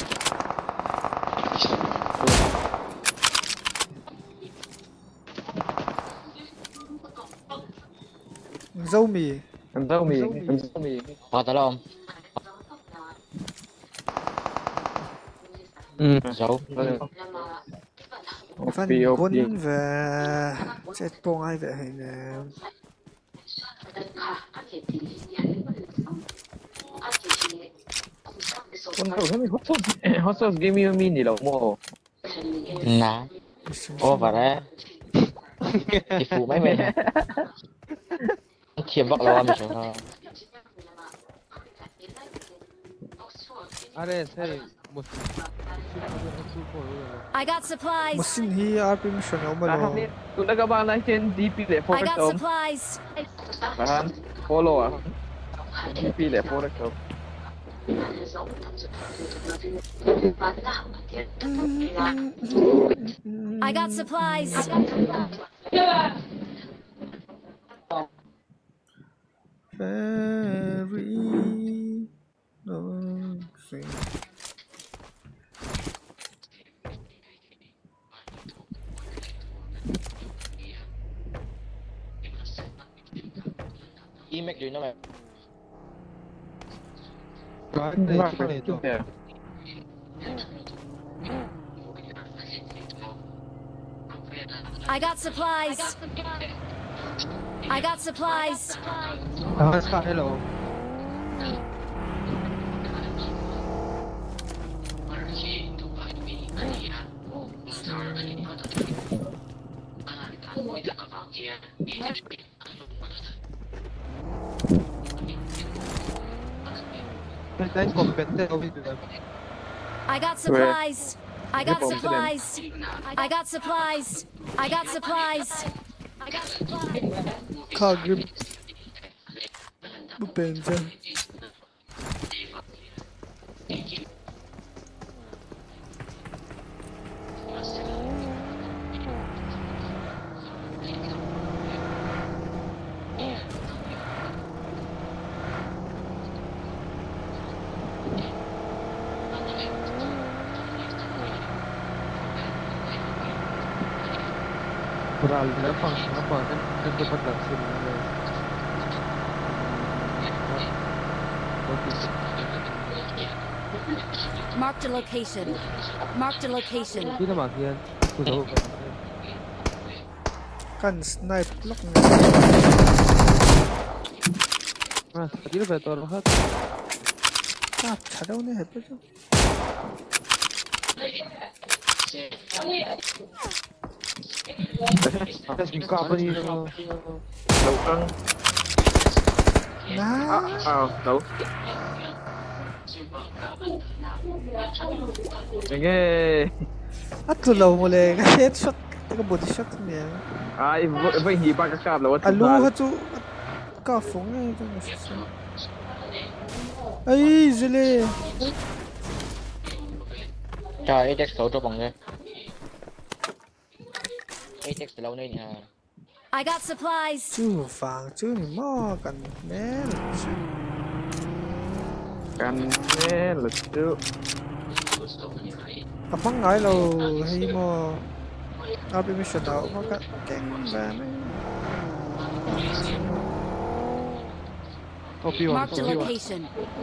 dâu mì Ăn rau mì, ăn rau mì. Hòa tao không? ừ Dấu phân quân về sẽ tuông ai về hay nè Con đâu thế mình hot sauce. Hot sauce game you mean gì đâu mô. nà ô và đấy thì phụ mấy mình chiếm bọc lo mình rồi Ares hey một I got một supplies! xin hi rp mission ông mà À, lo hôm nay tụi nó các bạn đang trên đê pê để I focus got ông. supplies! Bạn follow à? đê pê để focus ông. I got supplies. Very long thing. Emac gì nó mày. Cái này cái này thôi. I got supplies. I got supplies. Ah, Scott, hello. Đánh compete over there. I got supplies. I got supplies. I got supplies. I got supplies. I got supplies. Kagrim. Bupenza. Coral dia apa? Apa kan? Kan dapat langsung. Marked a location. Marked a location. Kita bagian. Aku tahu. Kan snipe lock. Nah, tadi lu betul hat. Ah, chadau ne hai pe jo. Atas buka apa ni? Tahu kan? Nah. Ah, tahu. Okay. Atu lau mo le headshot ka body shot niya. Ai, vai hiba ka kap lawa. Alu ha chu ka phong ai tu na sa. Ai zile. Trời, Atex cậu cho bằng nghe. Atex từ lâu nay nè. I got supplies. Chu vàng chu ni mo kan ne. Kan ne là chu. Kapang ngai lo hay mo. Abi mi shot out mo ka keng ba me. Marked a location.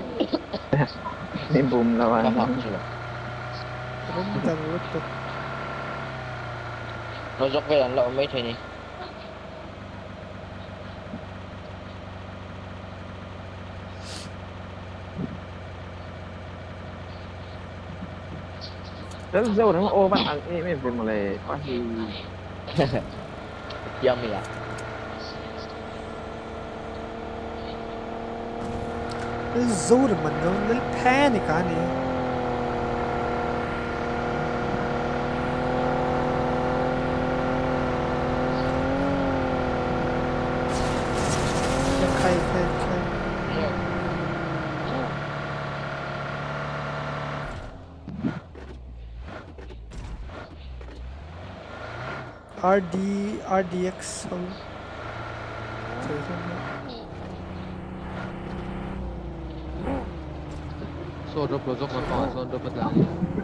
Ni boom lawan. Rum jang lut tu. Nó dốc về lần lậu mấy thầy nhỉ? Rất dâu nó ô bạn ăn em em về một lề quá thì Yummy à? Zor man no lil panic ani. Khai khai khai. R D R D X không? Chơi không? So drop lo drop apa? So drop lagi.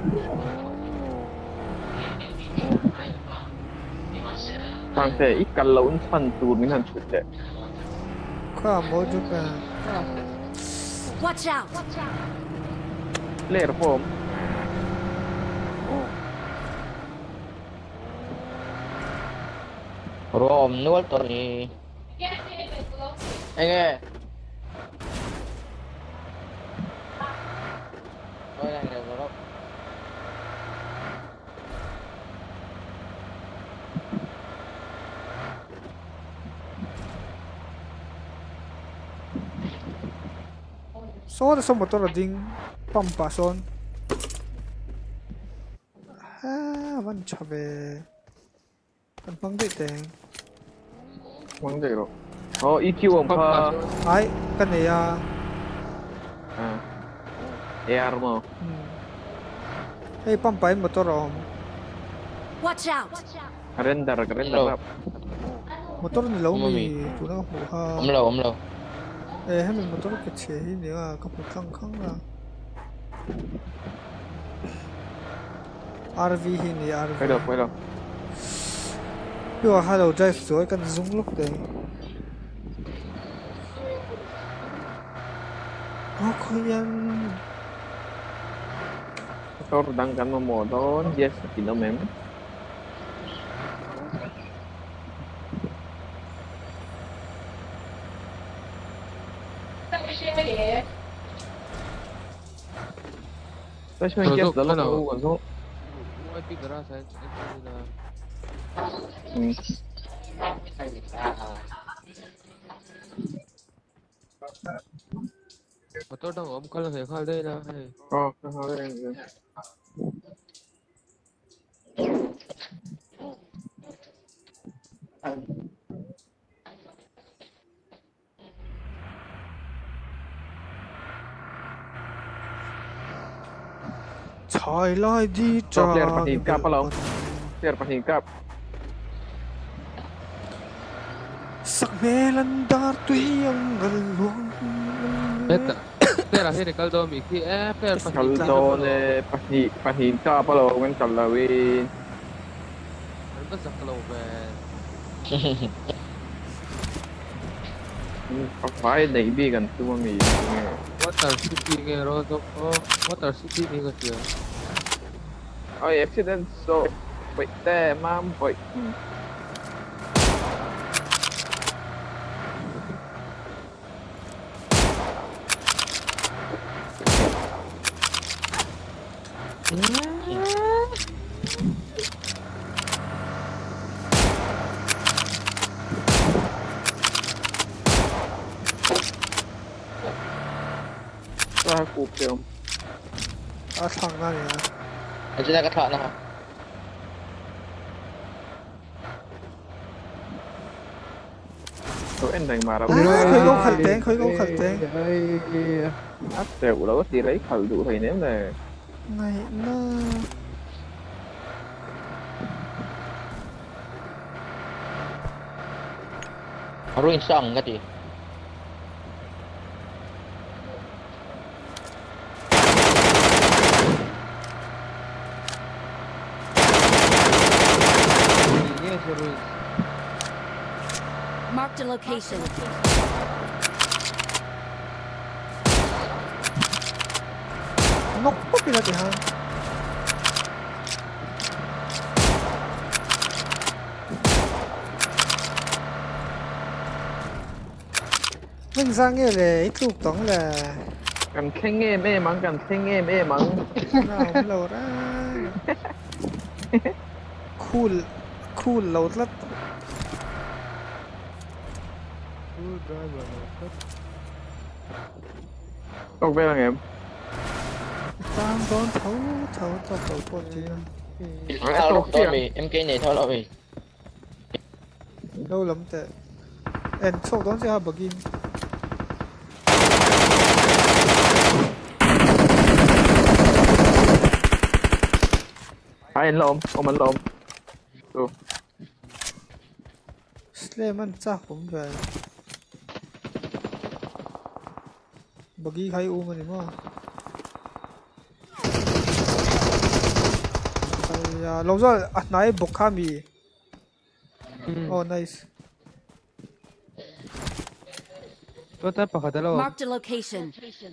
thằng sẽ ít cắn lẩu phần tù mình làm chuyện đấy. Qua mỗi chút à. Watch out. Lệ rồi không? Rom nuốt rồi. Anh nghe. Ôi này được rồi. So da sa motor ding pampason. Ha, van chabe. Kan pang di teng. Mong gì rồi. Ờ, e quy ông pa. Ai, kan ne ya. À. air mo. Hey, pampain motor om. Watch out! Render, render up. Motor ni lâu mi tụi nó phụ ha. Ôm lâu, ôm lâu. Ê, hay mình motor cái chế hi nữa à, có phụ khăng khăng là. rờ vê hi ni rờ vê. Quay đâu, quay đâu. Bây giờ hai đầu drive rồi cần zoom lúc đấy. Oh, kalian. Motor đang gắn vào motor, yes, thì nó mềm. Tôi chơi chết đó là đâu còn số. Motor dong om kalau saya kalau đây là hay. Ờ, kalau đây là. Chạy lại đi cha. Player pahin kap kalau. Player pahin kap. Sắc mê lần đa tuy ông gần luôn. Beta. Player akhirnya kalau dom iki eh player pahin. Kalau ne pahin pahin kap kalau kan kalau win. Ano sa kalau về. Phải đẩy bi gần tu mi. Water City nghe rồi đó. Water City ni cái gì? Ôi accident so. Vậy te mam vậy. Ra cụp kìa. À thằng này à. Ở trên đây cái thợ nào? Tụi anh đánh mà đâu. À, khởi gấu khởi tên, khởi gấu khởi tên. Áp đều đâu có gì đấy khởi đủ thầy nếm này. Này nó. Ruin song cái gì? Marked a location. Nó có gì là gì hả? Mình ra nghe là ít lúc tổng là Cần khen nghe mê mắng, cần khen nghe mê mắng. nào cũng lâu ra. Cool, cool lâu lắm. Không biết là em. Đang đón thấu, thấu, thấu, thấu, thấu, thấu, Thao lúc tôi bị em kia này thao lo bị. lâu lắm tệ. Em chọc đón sẽ hợp in. Hai anh lộn, ông mình lộn. Ừ. Slayman chắc cũng về. Bagi khai u mà đi mà. À, lâu rồi, à, nãy bốc khá mì. Oh, nice. Có tay pa kada lo. Marked a location.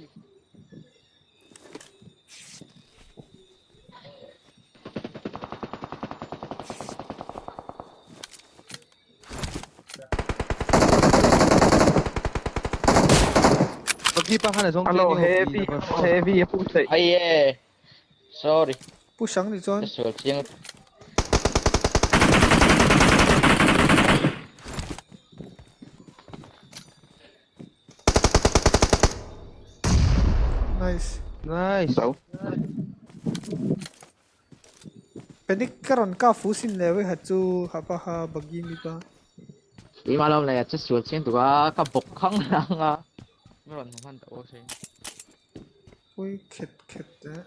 Bagi pa kana song. Hello, heavy, heavy push đấy. Ai yeah. Sorry. Push sang đi John. Sửa chiếng. Nice. Nice. Đâu? Panic karon ka fusin lewe hatu hapa ha bagi mi pa. Ý mà lâu này chắc sửa chiếng tụi có bọc không năng à. Mấy lần không ăn tao xin. Ui khét khét đấy.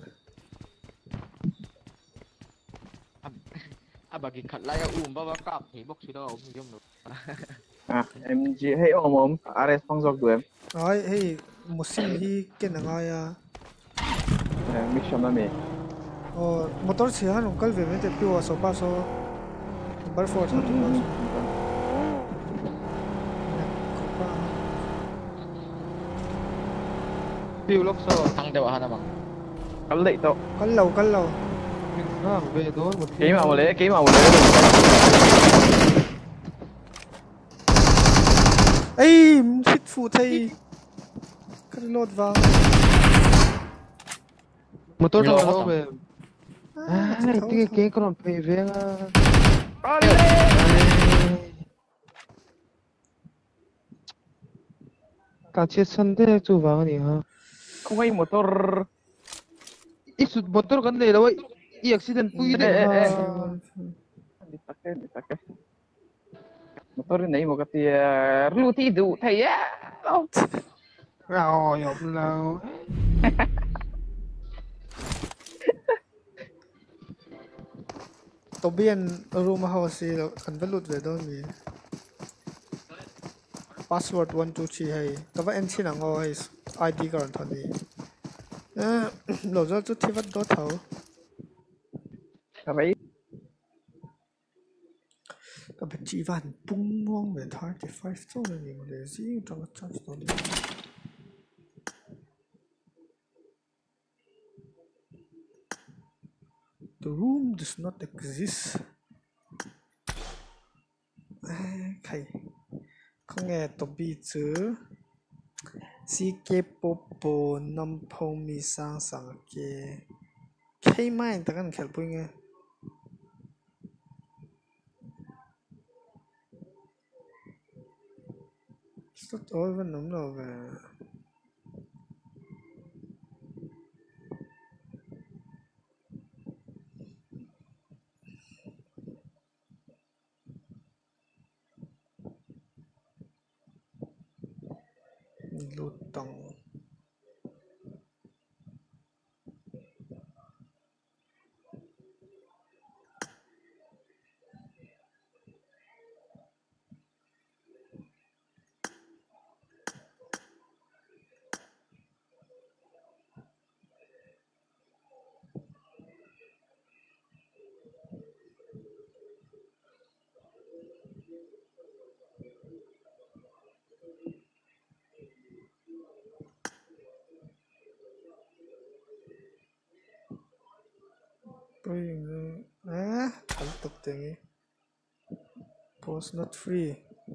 À bà cái khẩn lại ùm bao bao cặp thì bốc xí đâu ông dùng được. À em chỉ hay ôm ôm Ares phong dọc của em. Rồi hey một sim hi cái nào ngay à. Em biết sao mà. Ồ motor xe hắn ông cái về bên tiếp theo số ba số number four thôi thôi. Tiêu lốc sơ thằng đều hả nào Cắn lệ tao. Cắn lâu cắn lâu. Mình nó về thôi một Ký mà một lễ ký mà một lễ. Ê hit phụ thay. Cái load vào. Motor đâu đâu về. À này cái cái con phải về à. Cả chiếc sân thế chú vào này ha. Không hay motor. Ít sụt motor gần đây đâu ấy. Ý accident pui đấy ha. Dipakai, dipakai. Motor này một cái ruti đủ thầy á. Rồi ông lâu. Tôi biết room house là cần phải lụt về đâu nhỉ? Password one two three hay. Các bạn xin là ngồi I D còn thôi đi. Lộ ra chút thi vật đó thấu. Các bạn các bạn chỉ van bung ngon về thirty five số là gì mà để gì trong cái chat đó đi. The room does not exist. Okay. Không nghe tôi bị chứ. Si ke popo nam phong mi sang sang ke. K mai ta kan khel pui nghe. Start over nắm nào về. Lút tông. Ah, thật tục tiếng post not free.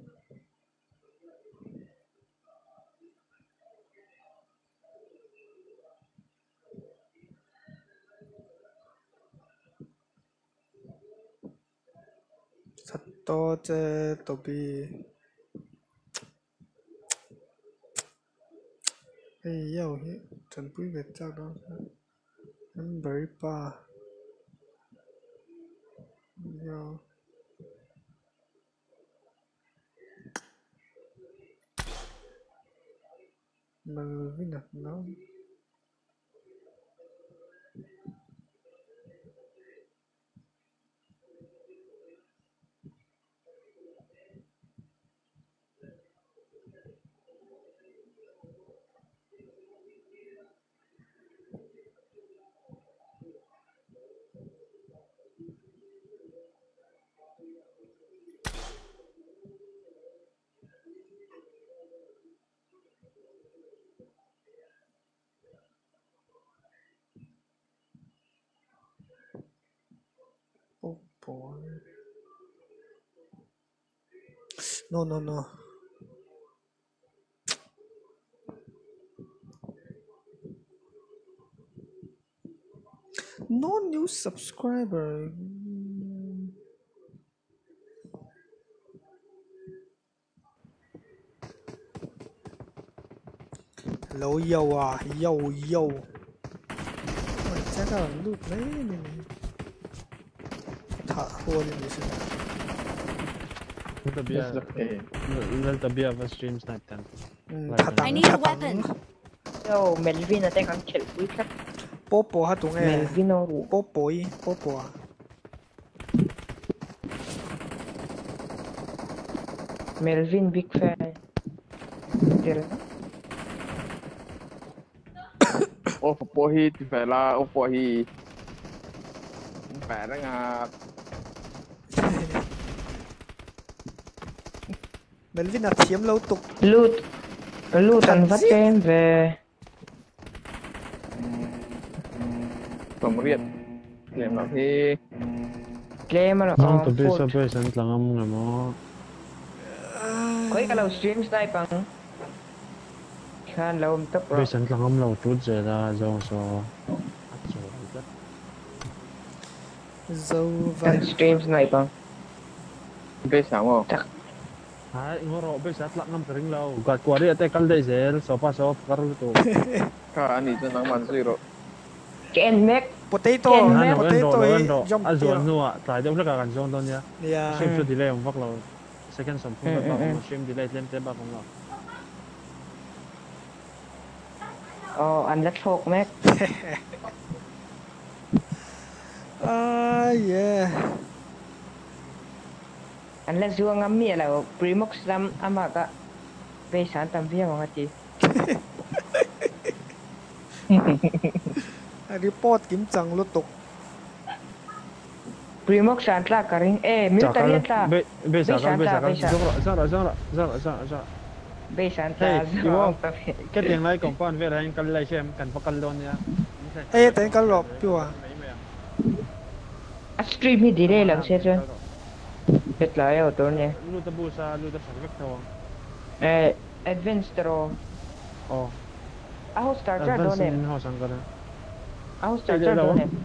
Thật to chứ tôi bị. Ê yo, chẳng quý việc chắc đó. Em bari pa. Yo. Melvin à, nó. Oh boy. No, no, no. No new subscriber. Hello, yo, à, yo, yo. Chắc là lúc đấy mình thả hôn như thế. Let the be let the be of a stream snipe then. I need a weapon. Yo, Melvin ở đây còn chịu quý khách. Popo ha tụng nghe. Melvin nó Popo ý, Popo à. Melvin Big Fan. Được. Ô Popo hi thì phải là ô Popo hi. Phải đó ngà. Melvin là thiếm lâu tục. Loot. Loot ăn vắt cho em về. Tổng riết. Game nào thì. Game mà nó Nang on to be foot. sa be san tlang am nga mo. Có cái lâu stream snipe bằng. Khan lâu tấp Be rồi. san tlang am lo tu je la zo so. Dâu vậy. Stream snipe bằng. Be sáng không? Chắc. Ha ngoro be sa tlang am kring lo. Gat ko ri ate kal dei zel so pa so kar lu to. Ka ani cho nang man zero. Ken Mac. Potato. Ano Potato endo ý. endo. Jump A zo here. no a tai deu la ka kan zong don ya. Yeah. Sim so delay ang vak lo. Second sam pu ba ko sim delay lem te ba ko lo. Ồ, anh lách thuộc Mac. Ah, yeah. Anh lách dương ngắm mía là Primox Lam ama ka. Về sáng tầm phía mà chị. Report kiếm chẳng lốt tục. Primox sáng ra cả ring. Ê, miêu ta riết ta. Be be sa ka be sa ka. Be Zo ra zo ra zo ra zo ra zo ra. Be sáng Hey, ra. Iwo. Cái tiếng này còn pan về đây kan lai xem kan pakal don ya. Ê, tên cái lộp piu à. Stream hi delay lang siya dyan. Hit lang ayaw to niya. Luta busa, luta sa vector. Eh, advanced draw. Oh. Ako starter doon Advance eh. in house ang kada. Ako starter doon eh.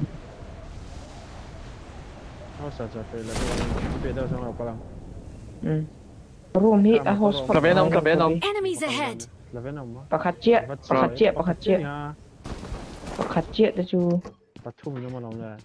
House sa sa pela. Peda sa mga palang. Hmm. Room hi, ako spot. Tabi nang tabi nang. Enemies ahead. Laven ang mo. Pakatsia, pakatsia, pakatsia. Pakatsia ta chu. Patum naman ang na.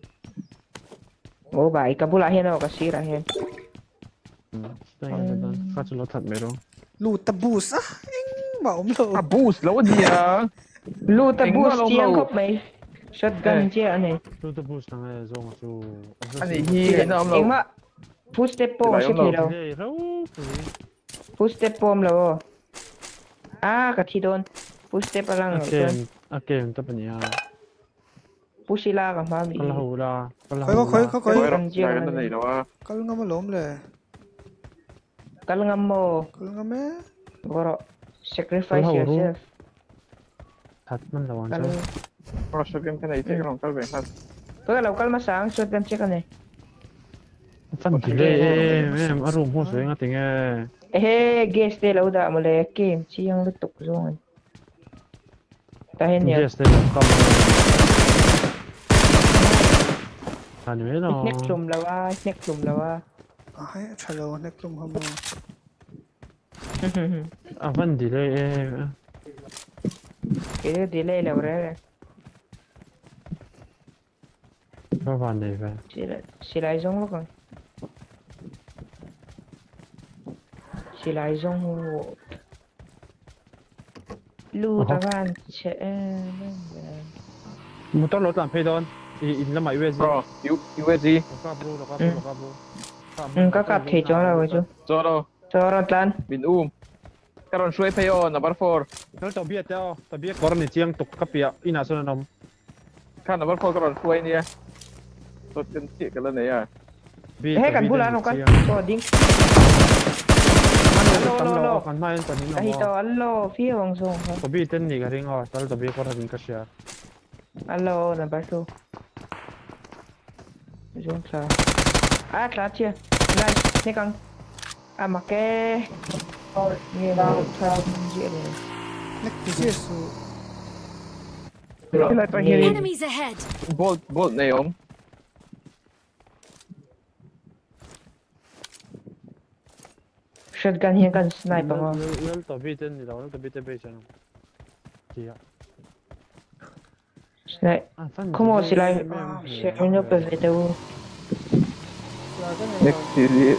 Oh, ba, ikabula hiyan ako kasi rahin. Tayo na doon. Katsulot at meron. Luta boost ah. Ing maum lo. À boost lâu gì à? Luta Tính boost nó lâu chiang lâu. khóc mày. Shotgun chia anh này. Luta boost na nga zong su. Anh ấy hi cái nào lâu. Em á. Full step po, Lại siya ông kilaw. Full step po mlo. Ah, kati doon. Full step pa lang. Akem, akem tapan niya. Push sila ka, mami. Kalahula. Khói có khói có khói. Rồi rồi, cái này đâu à? Kalau nggak mau lom le. Kalau ngam mo. Kalau nggak me. Goro. Sacrifice Kalau yourself. Thật man lawan Kalau sa. Rồi sao game cái này thì không có về thật. Kalau kalau masang shotgun check anh. Fan delay eh, em arum ho so nga tinga. Eh, guess de lau da mo le game chiang lutuk zong. Tahin niya. Yes, they will come. Ano yun o? Next room lawa, next room lawa. Ay, chalo, next room hamo. Ah, fan delay eh. Kaya delay la bre. Ba fan này vậy? Sila sila zong lo kan. Sila zong ho. Lu ta van che. Motor lột làm pay don. In là mày U S D. Rồi, U U S D. Loka bro, loka bro, loka bro. Ừ, các cặp thì cho là chứ. Cho đâu? Cho ra tan. Bin um. Karon suy pay on number four. Nó tao biết tao, tao biết có này chiang tục cấp bịa, ina số năm. Kan number four karon suy ni. Tốt chân chị cái lần này à? Eh, kan pula no kan. So ding. Ano tao lo kan main tao ni Kahit no. allo, phía vòng song. Tao biết tên ni garing oh, tao tao biết có rin ka siya. Allo, number two. Zoom sa. Ah, tla chia. Này, này con. À mà cái nghe vào sao gì này. Next to Jesus. Cái này tao hiền. Enemies ahead. Bolt bolt này ông. Shotgun hiền kan sniper mo. Lol tao biết tên ni tao tao biết tên base ano. Kaya. Sniper. Como sila share no perfecto. Next series.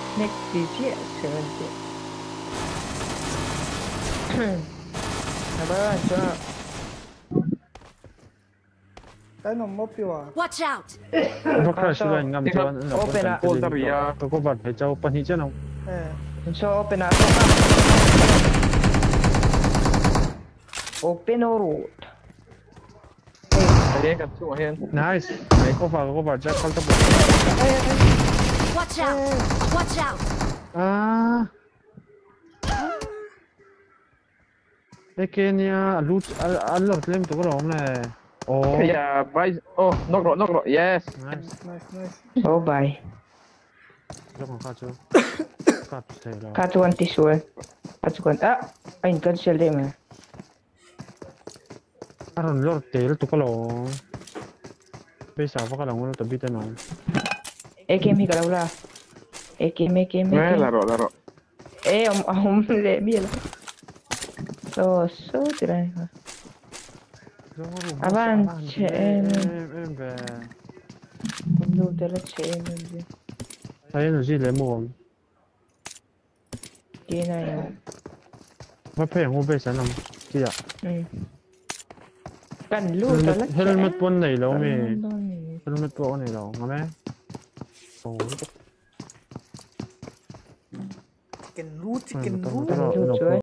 next digit seventy. Apa aja? Cái nó mốc tiêu à? Watch out! Nó crash lên ngắm cho nó open up all the rear. Tôi có vật phải cho open hit chứ nào. Eh. So open up. Open road. Đấy gặp xuống hen. Nice. Đấy có vào có vào chắc không tập. Watch out! Watch out! À. Đây kia nha, loot ăn lọt lên tụi cái đó này. Oh. Yeah, by oh, knock rock, knock rock. Yes. Nice. Nice, nice. Oh bye. Cho con cá chú. Cắt thế rồi. Cá chú ăn tí suối. Cá chú ăn. À, anh cần xem đây mà. À, rồi lọt té tụi cái đó. Bây giờ phải cái đó nó tập bị thế nào? Ê game hi cả đâu là? Ê game, ê game, ê Mẹ game. là rồi, là rồi. Ê ông ông lẹ biết là. So so thế này. Avanti, em em về. Không đâu thế là trẻ em gì. Thấy nó gì lấy mua. Cái này. Mà phải không biết sao làm. Gì ạ? Ừ. Cần luôn đó là helmet pun này đâu mày. Helmet pun này đâu, nghe mày. Oh. Chicken root, chicken Tao- root. tao- tao- tao-